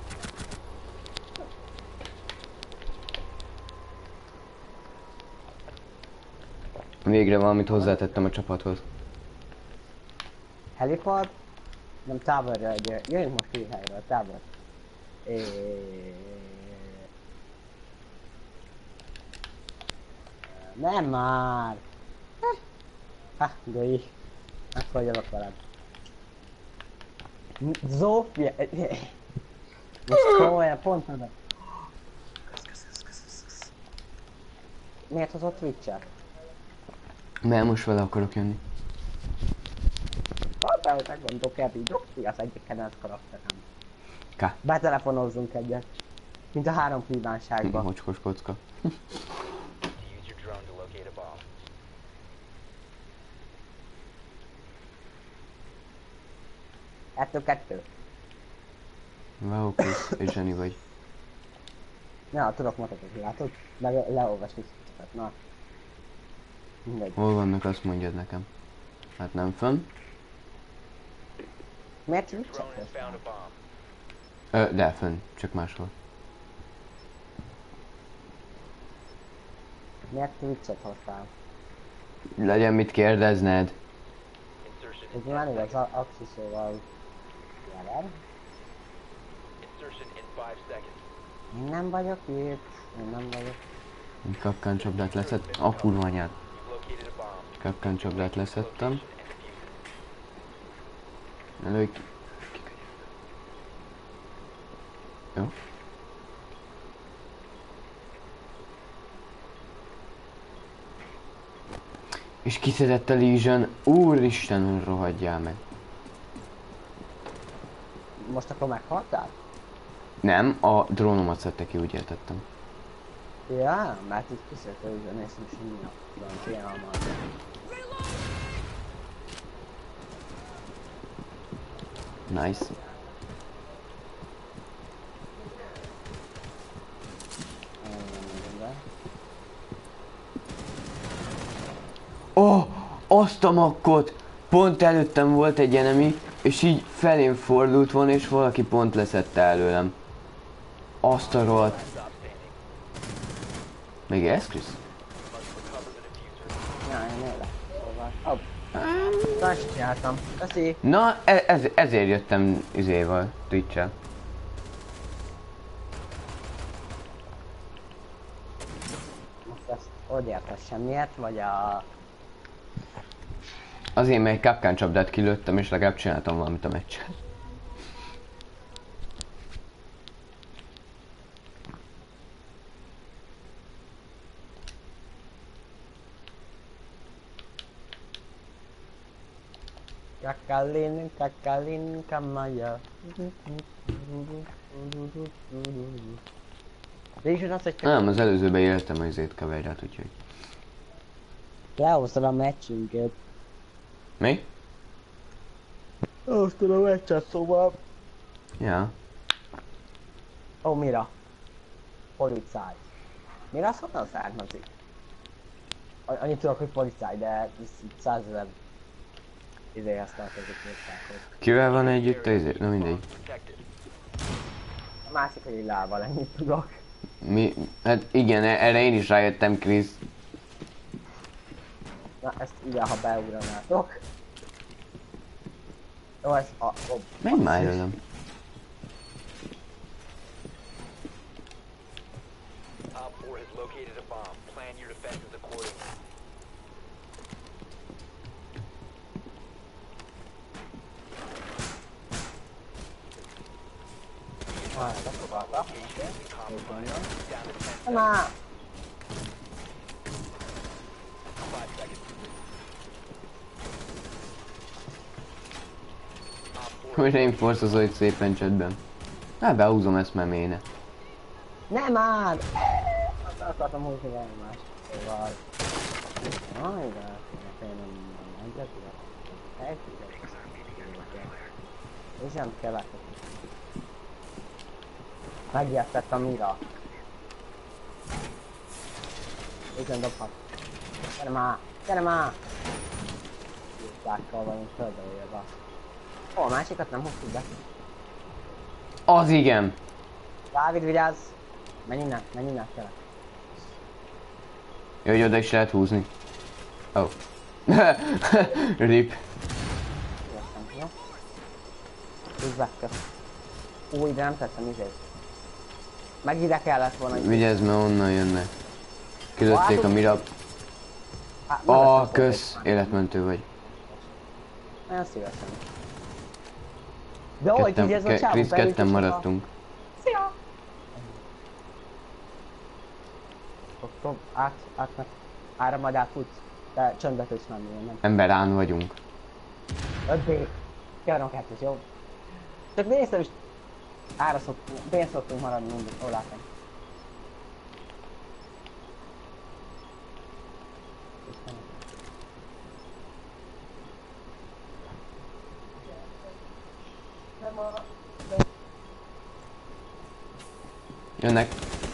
Végre valamit hozzátettem a csapathoz. Helipad? Nem, távolra, jöjjünk most így helyről, távol. É... Nem már! Ha, Goi. Megfogyalok veled. Zófia... Most komolyan, pont oda. Miért hozott Twitch-et? Mert most vele akarok jönni. Hát, ahogy megmondok, Ebi, Zófia az egyik kedvenc karakterem. Ká. Betelefonozzunk egyet. Mint a három kívánságban. Mocskos kocka. Use your drone to locate a bomb. Ettől kettő. Wow, Krisz, és zseni vagy. Na, tudok mutatni, látod? Meg leolvasni szükség. Na. Mindegy. Hol vannak, azt mondjad nekem. Hát nem fönn. Miért Drone Twitch-et has found a hoztál? bomb. Ö, de fönn, csak máshol. Miért Twitch-et hoztál? Legyen mit kérdezned. Insertion Ez in már ten igaz, seconds. Axisóval... Jelenleg? Insertion in five seconds. Én nem vagyok itt. Én nem vagyok. Kapkán csapdát leszett. A kurva anyád. You've located a bomb. Kapkán csapdát leszettem. Location and defuse it. Előj ki. Jó. És kiszedett a Legion. Úristen, rohadjál meg. Most akkor meghaltál? Nem, a drónomat szedte ki, úgy értettem. Ja, mert itt kiszedte ugyan, és most mi a franciámat. Nice. Oh, azt a makkot! Pont előttem volt egy enemy, és így felém fordult volna, és valaki pont leszette előlem. Azt a rohadt. Még ez, Krisz? Ja, én élek. Szóval... Hopp. Azt csináltam. Köszi. Na, e- ez, ezért jöttem izéval, Twitch-el. Most ezt hogy értessem, miért? Vagy a... Azért, mert egy kapkán csapdát kilőttem, és legalább csináltam valamit a meccsen. Kakalin, kakalin, kamaya. Végül az, hogy Nem, az előzőben éltem az izét kaverját, úgyhogy... lehoztad a meccsünket. Mi? Lehoztad a meccset, szóval... Ja. Ó, mira? Policáj. Mira az honnan származik? A- Annyit tudok, hogy policáj, de ez százezer ideje tartozik országhoz. Kivel van együtt az izé? Na mindegy. Protected. A másik, hogy Lával ennyit tudok. Mi? Hát igen, e- erre én is rájöttem, Krisz. Na, ezt ide, ha beugranátok. Jó, ez a... Ó, Menj már előlem. Op four has located a bomb. Plan your defenses accordingly. Nem már! Hogy én forszozol itt szépen csödben. Hát behúzom ezt meméne. Nem már! Azt akartam húzni egymást. Szóval... Aj, de... Én nem... Nem tudok. Eltűzök. És nem kell látni. Megijedtett a Mira. Igen, dobhat. Gyere már! Gyere már! Juttákkal vagyunk földbe élve. Ó, a másikat nem hoztuk be. Az igen! Dávid, vigyázz! Menj innen, menj innen, kérlek. Jó, hogy oda is lehet húzni. Ó. Oh. Rip. Jöttem, jó? Húzd be, kösz. Új, de nem tettem izét. Meg ide kellett volna. Vigyázz, mert onnan jönnek. Kilőtték a Mira. Hát, Ah, kösz! Életmentő vagy. Nagyon szívesen. De hogy így ez a csávó Krisz, ketten maradtunk. Szia! Akkor át, át, át, áramad át tudsz. De csöndbe tudsz menni, én nem. Emberán vagyunk. öt Keverom kettős, jó? Csak néztem is. Ára szoktunk, bén szoktunk maradni mindig, ó látom. Jönnek.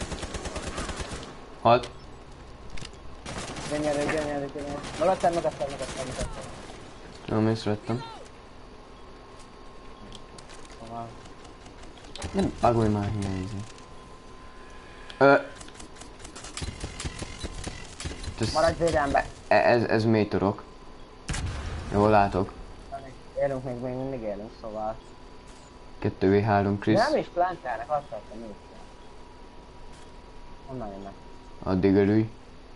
Halt. Gyönyörű, gyönyörű, gyönyörű. Magadtál, magadtál, magadtál, magadtál. Nem észrevettem. Szóval... Nem bagolj már hiányzni. Ö... Ez, Maradj védelembe. ez, ez mély torok. Jól látok. Élünk még, még mindig élünk, szóval... kettő vé három Krisz. Nem is plantálnak, azt vettem ők. Honnan jönnek? Addig örülj.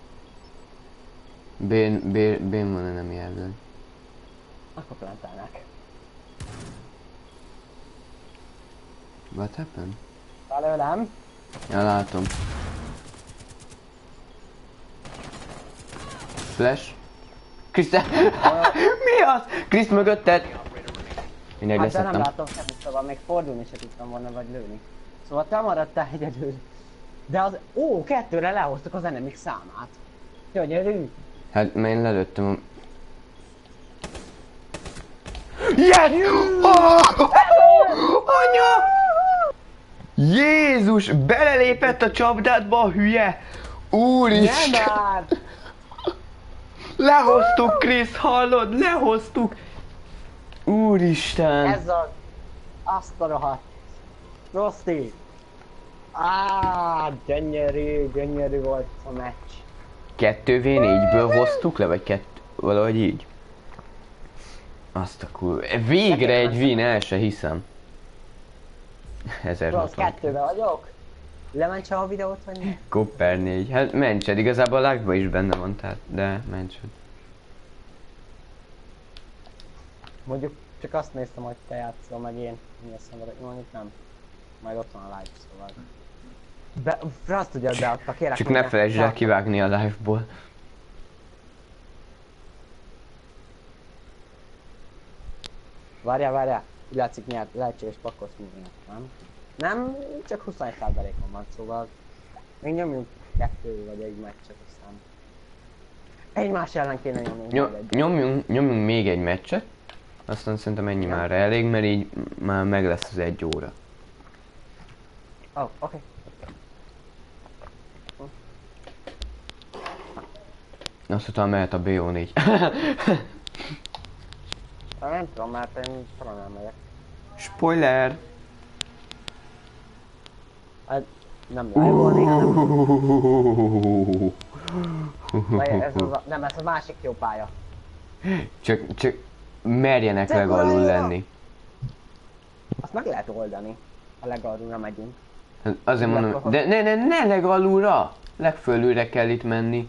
Bén, bén, bén van-e nem jelöl. Akkor plantálnak. What happened? Belőlem. Ja, látom. Flash. Krisz, te... Mi az? Krisz mögötted! Mindegy, Hát de nem leszettem. látom semmit, szóval még fordulni se tudtam volna, vagy lőni. Szóval te maradtál egyedül. De az... Ó, kettőre lehoztuk az enemik számát. Gyönyörű. Hát, mert én lelőttem a... Yes! Oh! Anya! Jézus! Belelépett a csapdádba a hülye! Úristen! Nem már! Lehoztuk, Krisz, hallod? Lehoztuk! Úristen! Ez az... Azt a rohadt. Rosti. Áááá, gyönyörű, gyönyörű volt a meccs. kettő vé négyből hoztuk le, vagy kettő... valahogy így? Azt a kur... Végre egy win, el se hiszem. Rossz, ezerhatvan. kettőben vagyok. Lementse a videót, vagy mi? Copper négy. Hát mentsed, igazából a live-ban is benne van, tehát, de mentsed. Mondjuk csak azt néztem, hogy te játszol, meg én. Mi azt mondod, hogy mondjuk nem. Majd ott van a live, szóval. Be, azt tudja, hogy beadta, kérek. Csak ne felejtsd el kivágni a live-ból. Várjál, várjál. Úgy látszik, nyert, lehetséges pakos mindjárt, nem? Nem, csak huszonegy százalékon van, szóval. Még nyomjunk kettő vagy egy meccset, aztán. Egymás ellen kéne nyomnunk. Nyom, nyomjunk, nyomjunk még egy meccset. Aztán szerintem ennyi már elég, mert így már meg lesz az egy óra. Ó, oh, oké. Okay. Azt utána mehet a bé o négy. Nem tudom, mert én talán nem megyek. Spoiler! Hát, nem live-olni, hanem... Vagy ez az a, nem, ez a másik jó pálya. Csak, csak merjenek Csak legalul olyan. lenni. Azt meg lehet oldani, ha legalulra megyünk. Hát azért mondom, de ne, ne, ne legalulra! Legfölülre kell itt menni.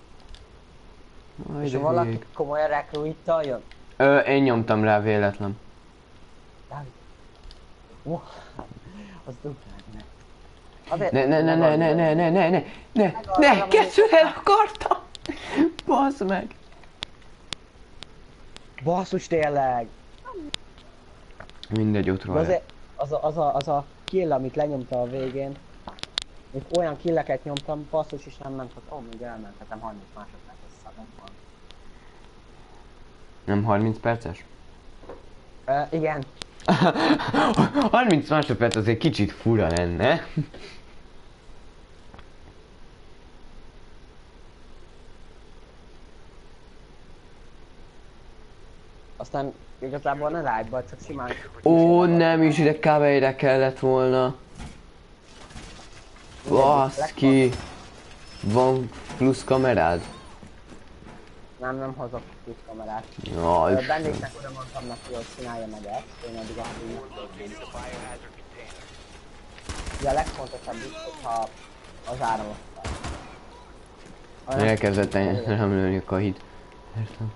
Aj, És de ha valaki hülyék. komolyan recruittal jön. Ö, én nyomtam rá véletlen. Dávid. Oh, az duplán ne. Azért- Ne, ne, ne, ne, ne, ne, ne, ne, ne, ne, ne, kettő el akartam! Basz meg! Basszus tényleg! Mindegy, ott De rohadt. azért az a, az a, az a kill, amit lenyomta a végén, itt olyan killeket nyomtam, basszus is nem ment, hogy ó, még elmenthetem harminc másodperc szagom van. Nem harminc perces? Uh, igen, harminc másodperc azért kicsit fura lenne. aztán igazából ne live-ba, csak simán... Ó, nem is, ide kávére kellett volna. Baszki. Van plusz kamerád? Nem, nem hozok plusz kamerát. Jaj, Ö, Vendégnek oda mondtam neki, hogy csinálja meg ezt, én addig azt így megtudom. Ugye a legfontosabb is, hogyha az áram osztály. elkezdett rám lőni a kahit. Értem.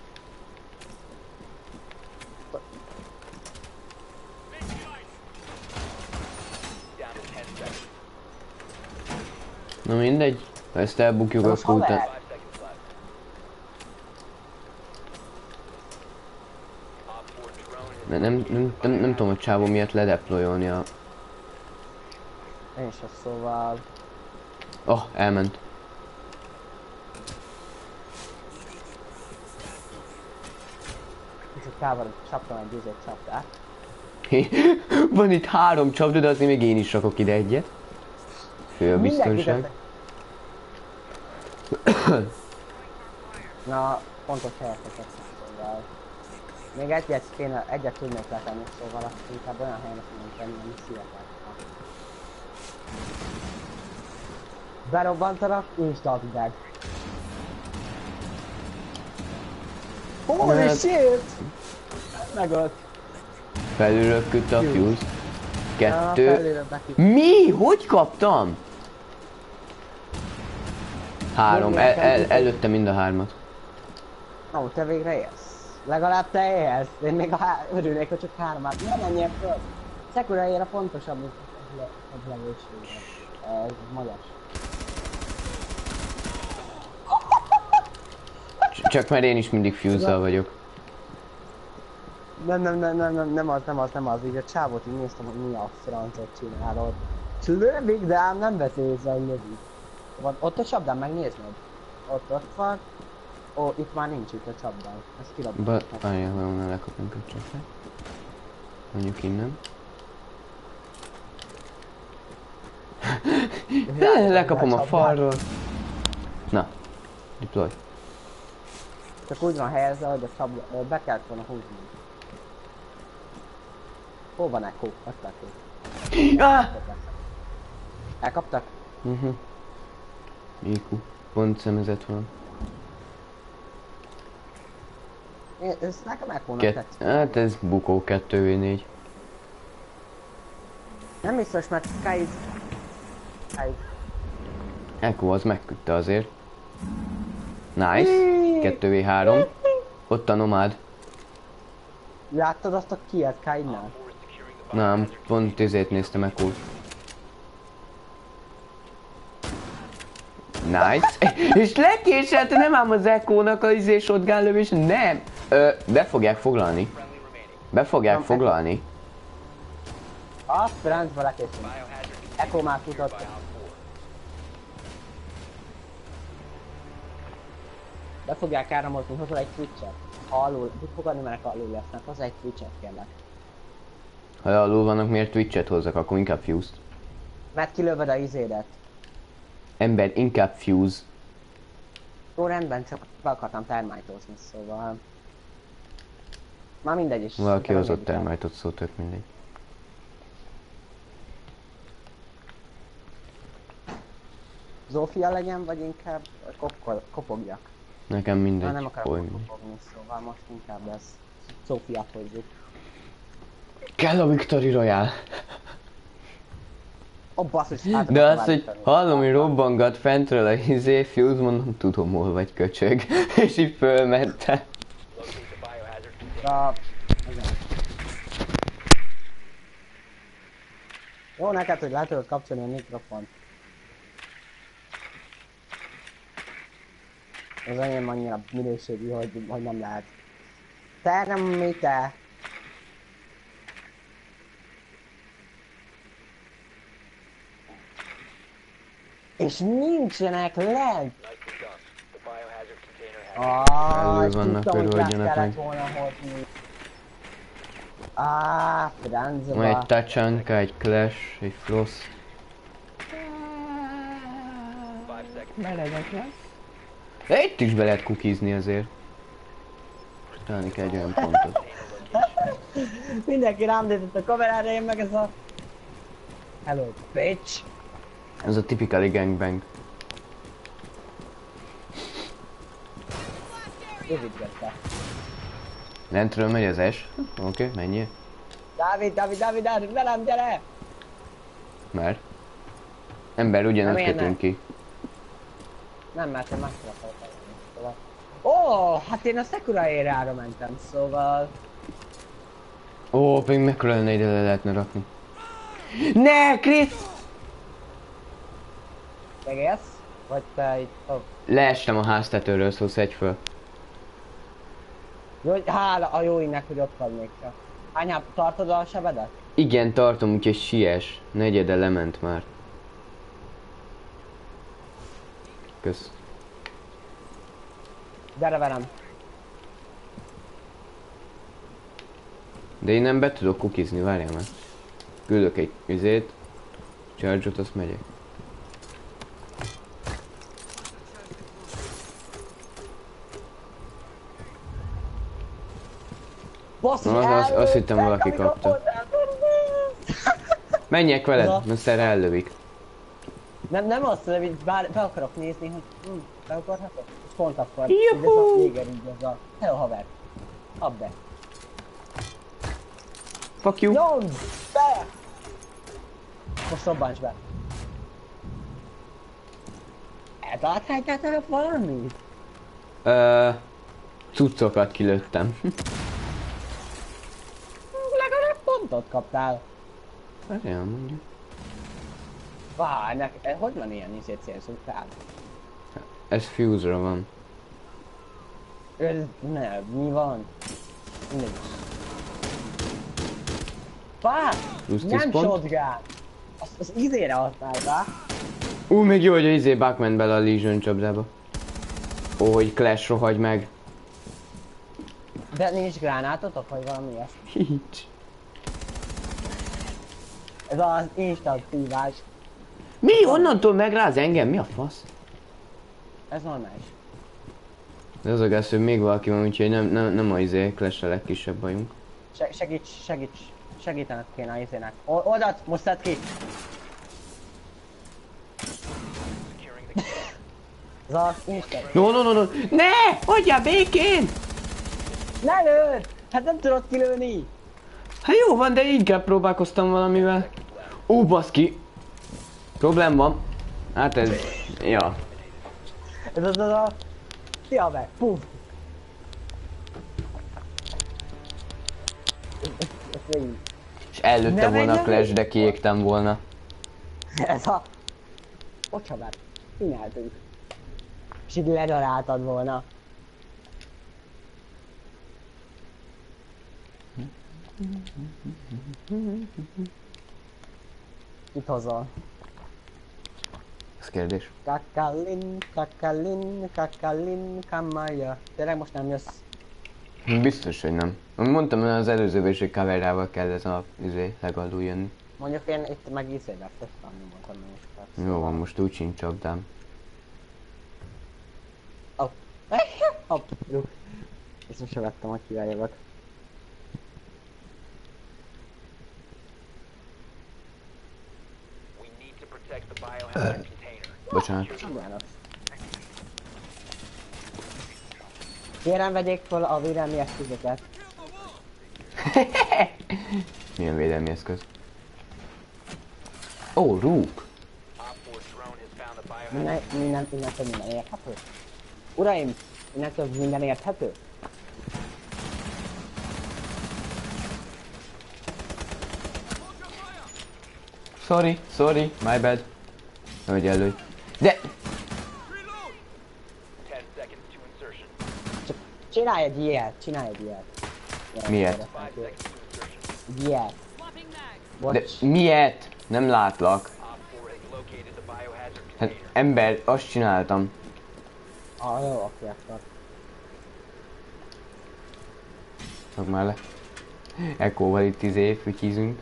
Na mindegy, ha ezt elbukjuk, Most akkor utána... haver! Nem, nem, nem, nem, nem tudom, hogy csávó miatt ledeployolni a... Én is az, szóval... Oh, elment. Kicsit kával csaptam egy győzött csapdát. Van itt három csapda, de azért még én is rakok ide egyet. Fő a biztonság. Na, pontos helyeket szóval. Még egyet kéne, egyet tudnék letenni, szóval azt inkább olyan helyen tudnék tenni, ami szietek. Berobbantanak, instant dead. Holy Hát- shit! Megölt. Felülrökkült a fuse. Ah, Kettő. felülről neki. Mi? Hogy kaptam? Három. El, el, előtte mind a hármat. Ó, te végre élsz. Legalább te élsz. Én még a há... örülnék, hogy csak hármat. Nem menjél föl. Szekura ér a fontosabb, mint a levőségre. Ez magas. Cs- Csak mert én is mindig fuse-zal vagyok. Nem, nem, nem, nem, nem, nem az, nem az, nem az. Így a csávot így néztem, hogy mi a francot csinálod. Lövik, de ám nem veszi észre, hogy lövik. Van ott a csapdán, megnézned? Ott, ott van. Ó, itt már nincs itt a csapdán. Ezt kirabom. Ba... Várjál, valahonnan lekapunk a csapdát. Mondjuk innen. Lekapom a falról. Na. Deploy. Csak úgy van helyezve, hogy a csapda, ö, be kellett volna húzni. Hol van Echo? Ott Echo. Ah! Elkaptak? Mhm. I Q. Pont szemezet van. Én, ez nekem Echo-nak Kett... tetszik. Hát ez bukó kettő vé négy. Nem biztos, mert Sky... Sky... Echo az megküldte azért. Nice. kettő vé három. Ott a nomád. Láttad azt a kiet Sky-nál? Nem, pont ezért néztem Echo-t. Nice. És lekéselte, nem ám az Echo-nak a izé shotgun lövés, nem. Ö, be fogják foglalni. Be fogják Nem, foglalni. A francba lekészülünk. Echo már futott. Be fogják áramozni, hozol egy Twitch-et. Ha alul, tud fogadni, mert alul lesznek, hozzá egy Twitch-et kérlek. Ha alul vannak, miért Twitch-et hozzak, akkor inkább Fuse-t. Mert kilövöd a izédet. Ember, inkább Fuse. Jó, rendben, csak be akartam termite-ozni, szóval... Már mindegy is. Valaki Inkább hozott mindegy. termite-ot, szó tök mindegy. Zófia legyen, vagy inkább kopkol, kopogjak? Nekem Már mindegy. nem akarok Oly mindegy. kopogni, szóval most inkább lesz. Zófiát hozzuk. Kell a Victory Royale. Ó, basszus, hát De az, hogy hallom, hogy robbangat fentről a izé, Fuse, mondom, tudom, hol vagy köcsög. És így fölmentem. A... Jó neked, hogy le tudod kapcsolni a mikrofont. Az enyém annyira minőségű, hogy, hogy nem lehet. Te nem mi te? És nincsenek lent! Nicely done. The biohazard container has Ah, Elő vannak tudtam, hogy örüljenek meg kellett meg. volna hozni. Ah, Van francba. egy tacsanka, egy clash, egy floss. five seconds. Meredek lesz. De itt is be lehet kukizni azért. Találni kell egy olyan pontot. Mindenki rám nézett a kamerára, én meg ez a... Hello, bitch! Ez a typical gangbang. Rövidgette. Lentről megy az S. Oké, okay, menjél. Dávid, Dávid, Dávid, Dávid, velem, gyere! Mert? Ember, ugyanaz Nem, én kötünk ki. Nem, mert én másra akartam. Szóval... Ó, oh, hát én a Sakura érára mentem, szóval... Ó, még mekkora lenne ide le lehetne rakni. Ne, Krisz! Tegélsz? Vagy te itt... Oh. Leestem a háztetőről, szóval szedj föl. Jó, hogy hála a jó innek, hogy ott vagy még csak. Hányább tartod a sebedet? Igen, tartom, úgyhogy siess. Negyede lement már. Kösz. Gyere velem. De én nem be tudok kukizni, várjál már. Küldök egy üzét. Charge-ot, azt megyek. Basszus, Az- az- azt hittem, valaki amikor kapta. hozzá- Menjek veled, Na. mert erre ellövik. Nem, nem azt, hogy bár be akarok nézni, hogy hm, be akarhatok? Pont akkor. Juhu! Ez a véger így az a... Hello haver. Add be. Fuck you. Nyomd! Be! Most robbants be. Eltaláltál valamit? Ö, cuccokat kilőttem. Legalább pontot kaptál. Várjál, mondjuk. Várj, nek- hogy van ilyen izé célzútál? Ez fuse-ra van. Ez nem, mi van? Nincs. Várj! Plusz tíz Nem pont. shotgun! Azt az izére használtál. Ú, még jó, hogy a izé Buck ment bele a Legion csapdába. Ó, hogy Clash rohagy meg. De nincs gránátotok, vagy valami ilyesmi? Nincs. Ez az instant szívás. Mi? Onnantól megráz engem? Mi a fasz? Ez normális. De az a gáz, hogy még valaki van, úgyhogy nem, nem, nem a izé Clash a legkisebb bajunk. Se segíts, segíts, segítenek kéne a izének. O odat, most szedd ki! Securing the cage. Ez az instant. No, no, no, no. Ne! Hagyjál békén! Ne lőd! Hát nem tudod kilőni! Hát jó van, de inkább próbálkoztam valamivel. Ó, baszki! Problém van. Hát ez... Ja. Ez az az a... Szia be! Puf! Ez végig. És előtte Ne volna a menjen Clash, még? de kiégtem volna. Ez a... Bocsabát, csináltunk. És így ledaráltad volna. Mit hozol? Ez kérdés. Kakalin, kakalin, kakalin, kamaya. Tényleg most nem jössz? Biztos, hogy nem. Mondtam, hogy az előzőben is, hogy kaverával kell ez a izé, legalul jönni. Mondjuk én itt meg ízébe fesztem, nem mondtam még. Jó van, most úgy sincs csapdám. Hopp. Hopp. Jó. Ezt most sem vettem, hogy kivel jövök. We need to protect the biohazard container. Bocsánat. Csinálok. Kérem, vegyék fel a védelmi eszközöket. Milyen védelmi eszköz? Ó, rúg! Op four drone has found the biohazard. Minden, minden, innentől minden érthető? Uraim, innentől minden érthető? sorry, sorry, my bad. Hogy előtt. De... Ten seconds to insertion. Csak csinálj egy ilyet, csinálj egy ilyet. Miért? Five seconds to insertion. Egy ilyet. De Bocs. miért? Nem látlak. Op four has located the biohazard Hát container. ember, azt csináltam. Ah, jó, oké, akkor. Csak már le. Ekkóval itt izé fütyízünk.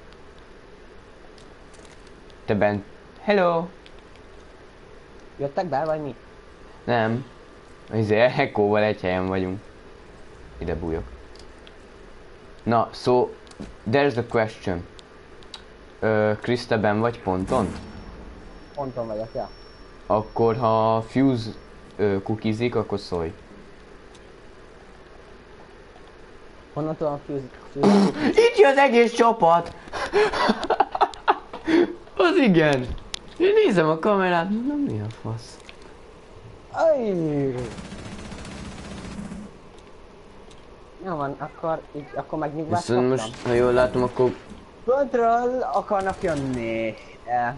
Te bent. Hello! Jöttek be, vagy mi? Nem. Izé, Ekkóval egy helyen vagyunk. Ide bújok. Na, so, there's the question. Ö, Krisz, te benn vagy ponton? Ponton vagyok, ja. Akkor ha Fuse ö, cookizik, akkor szólj. Honnan tudom fűzni? fűzni? Itt jön az egész csapat! Az igen! Én nézem a kamerát, na mi a fasz? Ajj! Jó van, akkor így, akkor megnyugvást Viszont kaptam. most, ha jól látom, akkor... Földről akarnak jönni. Eh,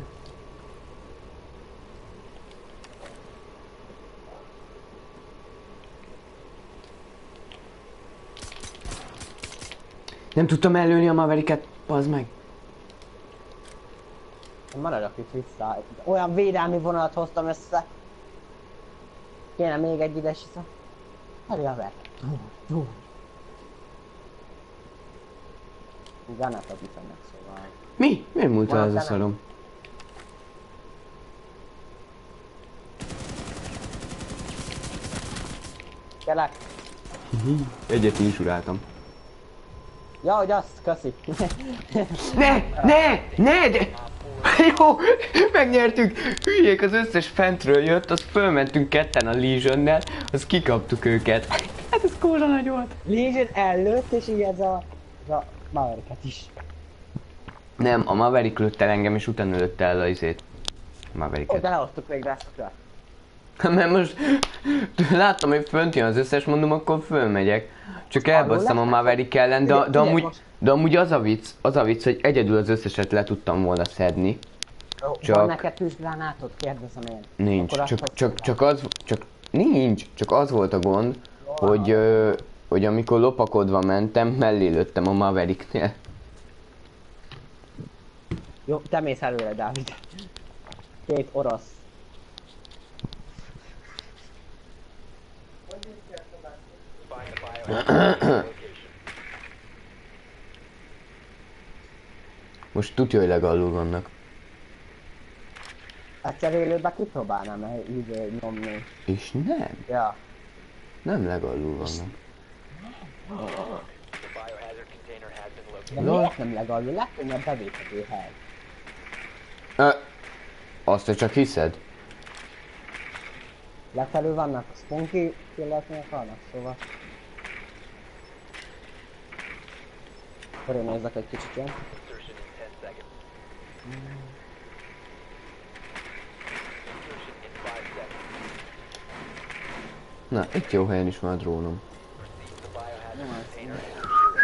Nem tudtam előni a Mavericket, bazd meg. maradok itt vissza. Olyan védelmi vonalat hoztam össze. Kéne még egy ide vissza. Hurry a back. Gánátot viszonylag, szóval. Mi? Miért múlt el Van, ez a de nem. szarom? Kérlek. Egyet insuráltam. Ja, hogy azt, köszi. Ne! Ne! Ne! De... Jó! Megnyertük! Hülyék, az összes fentről jött, azt fölmentünk ketten a Legionnel, azt kikaptuk őket. Hát ez kóra nagy volt. Legion előtt, és így ez a... Ez a Mavericket is. Nem, a Maverick lőtt el engem, és utána lőtt el a izét. A Ó, Mavericket. de lehoztuk végre ezt a kört. Mert most láttam, hogy fönt jön az összes, mondom, akkor fölmegyek. Csak elbasszam a Maverick ellen, de, de, amúgy, de amúgy az a vicc, az a vicc, hogy egyedül az összeset le tudtam volna szedni. Csak... Csak- Van neked tűzgránátod? Kérdezem én. Nincs, Akkor azt csak, hogy csak, tudod? csak az, csak nincs, csak az volt a gond, hogy, ö, hogy amikor lopakodva mentem, mellé lőttem a Mavericknél. Jó, te mész előre, Dávid. Két orosz. Find the biohazard location. Most tudja, hogy legalul vannak. Egyszer élőben kipróbálnám, mert így ö, nyomni. És nem, Ja. nem legalul vannak. The biohazard container has been located. De miért nem legalul? Legkönnyebb bevéthető hely. Ö, azt te csak hiszed? Lefelül vannak spunky killetni akarnak, szóval. Akkor én nézzek egy kicsit ilyen. Insertion in ten seconds. Insertion in five seconds. Na, itt jó helyen is van a drónom. Proceed to the biohazard container and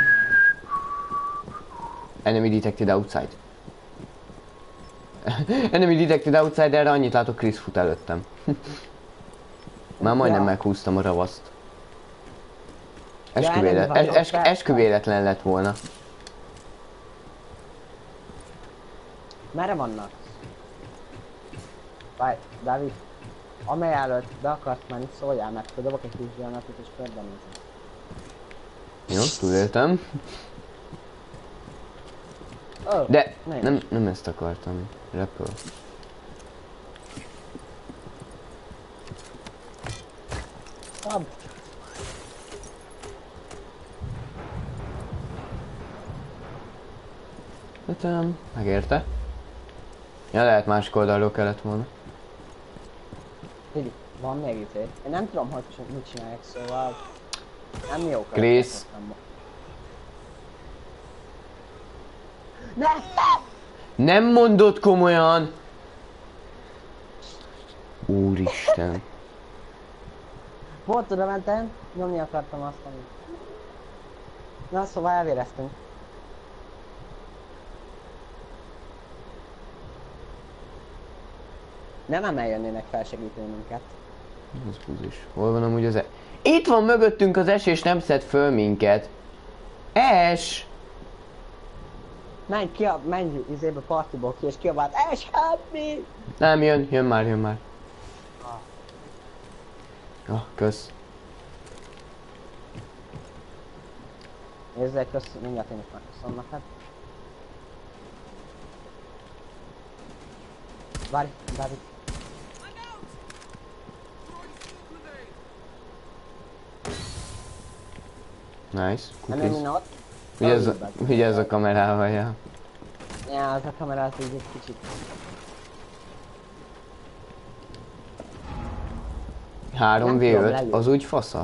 Enemy detected outside. Enemy detected outside, erre annyit látok, Chris fut előttem. Már majdnem Ja. meghúztam a ravaszt. Ja, Esküvélet, nem es, vagyok, es, persze. esküvéletlen lett volna. Merre vannak? Várj, Dávid. Amely előtt be akarsz menni, szóljál meg, hogy dobok egy kis granatot és körbenézem. Jó, túléltem. Oh, De nincs. nem, nem ezt akartam. Repül. Szab. Ötöm. Megérte. Ja, lehet másik oldalról kellett volna. Figyelj, van még izé. Én nem tudom, hogy c- mit csinálják, szóval... Nem jó követ Krisz. hoztam ma. Ne! Ne! Nem mondod komolyan! Úristen. Volt oda mentem, nyomni akartam azt, amit... Na, szóval elvéreztünk. Nem ám eljönnének felsegíteni minket. Ez buzis. Hol van amúgy az e... Itt van mögöttünk az es és nem szed föl minket. Es! Menj ki a, menj izébe partiból ki és kiabált, es, help me! Nem jön, jön már, jön már. Ah, kösz. Érzek, kösz, mindjárt én is megköszönöm neked. Várj, Dávid. Nice, Nem cookies. jön ott? Vigyázz a, vigyázz a kamerával, ja. Ja, az a kamerát így egy kicsit. három vé Nem tudom, öt, lelő. az úgy fasza?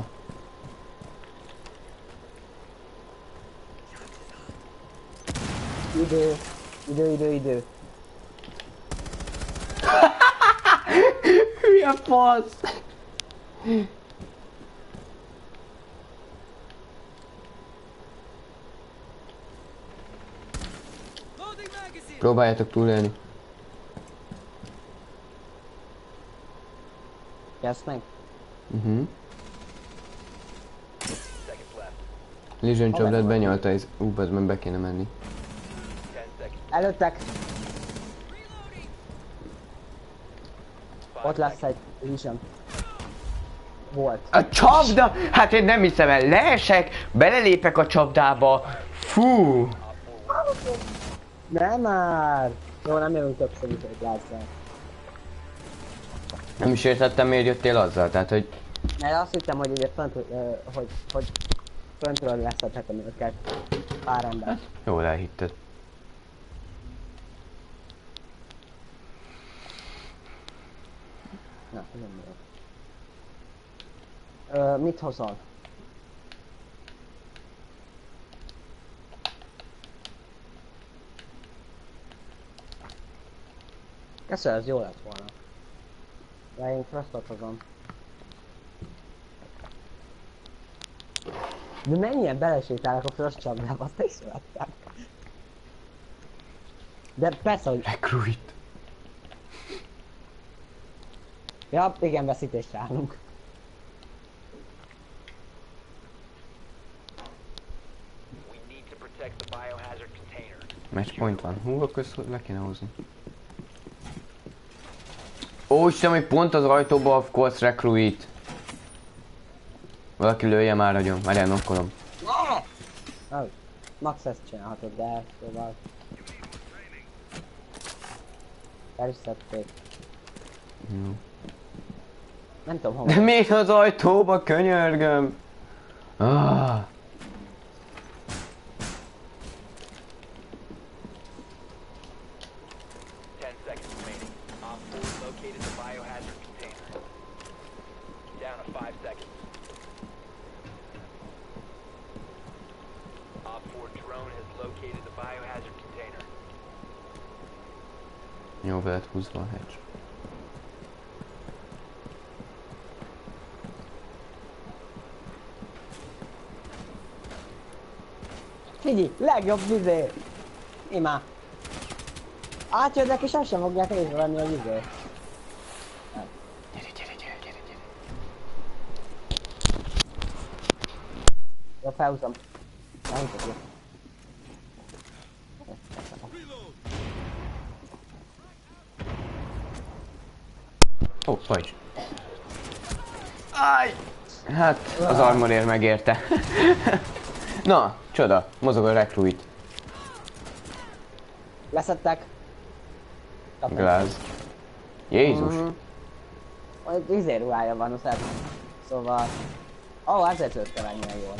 Idő, idő, idő, idő. Hülye fasz! Próbáljátok túlélni. Kezd meg? Mhm. Uh-huh. Legion csapdát benyalta, ez... Ú, bazd meg, be kéne menni. Előttek! Ott lesz egy Legion. Volt. A csapda! Hát én nem hiszem el, leesek, belelépek a csapdába. Fú! Nem már! Jó, nem jövünk többször is, hogy lázzál. Nem is értettem, miért jöttél azzal, tehát hogy... Mert azt hittem, hogy ugye fönt, ö, hogy, hogy föntről leszedhetem őket pár ember. Jól elhitted. Na, nem jó. Ö, mit hozol? Köszönöm, ez jó lett volna. De én Frostot hozom. De mennyien belesétálnak a Frost csapdába, azt is vettem. De persze, hogy... Recruit. Ja, igen, veszítésre állunk. We need to protect the biohazard container. Matchpoint van. Hú, akkor ezt le kéne hozni. Ó, Istenem, hogy pont az ajtóba of course recruit. Valaki lője már nagyon, már elnokkolom. Oh, max ezt csinálhatod, de szóval... El is szedték. Jó. Nem tudom hova. De miért az ajtóba, könyörgöm? Ah. Ten seconds remaining. Op four located the biohazard container. Down to five seconds. Op four drone has located the biohazard container. Jó, veled húzva a hedge. Figyelj, legjobb vizé! Imá! Átjönnek és azt sem fogják észrevenni a vizé. Gyere, gyere, gyere, gyere, gyere. Jó, felhúzom. Nem tudjuk. Ó, oh, vagy. Áj! Hát, az armorért megérte. Na, csoda, mozog a recruit. Leszedtek. Gláz. Jézus. Mhm. Majd izé ruhája van a szed. Szóval... Ó, oh, ezért lőttem ennyire jól.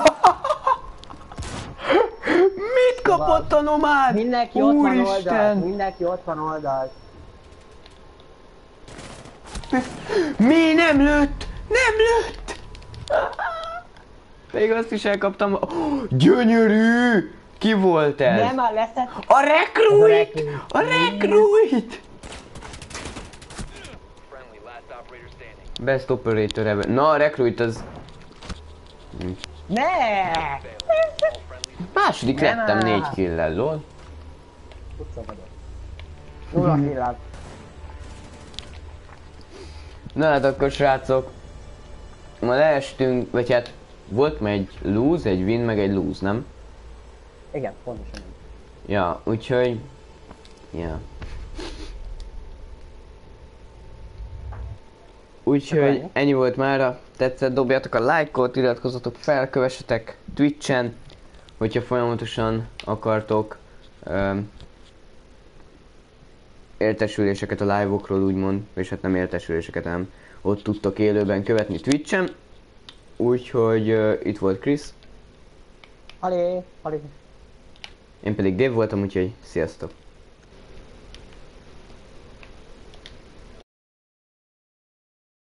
Mit kapott a nomád? Mindenki ott van oldalt, Úristen! mindenki ott van oldalt. Mi nem lőtt? Nem lőtt! Még azt is elkaptam. Oh, gyönyörű! Ki volt ez? Nem, már leszed. A recruit! A recruit! Friendly, last operator standing. Best operator ever. Na, a recruit az... Ne! Failed. All friendlies Második Nem lettem áll. négy kill-lel, lol. Utca vagyok. Nulla killát. Na hát akkor srácok, ma leestünk, vagy hát volt már egy lose, egy win, meg egy lose, nem? Igen, pontosan. Ja, úgyhogy... Ja. Úgyhogy ennyi volt mára. Tetszett, dobjátok a lájkot, iratkozzatok fel, kövessetek Twitchen, hogyha folyamatosan akartok um, értesüléseket a live-okról úgymond, és hát nem értesüléseket, nem. Ott tudtok élőben követni Twitchen. Úgyhogy uh, itt volt Chris. Halé, halé. Én pedig Dave voltam, úgyhogy sziasztok!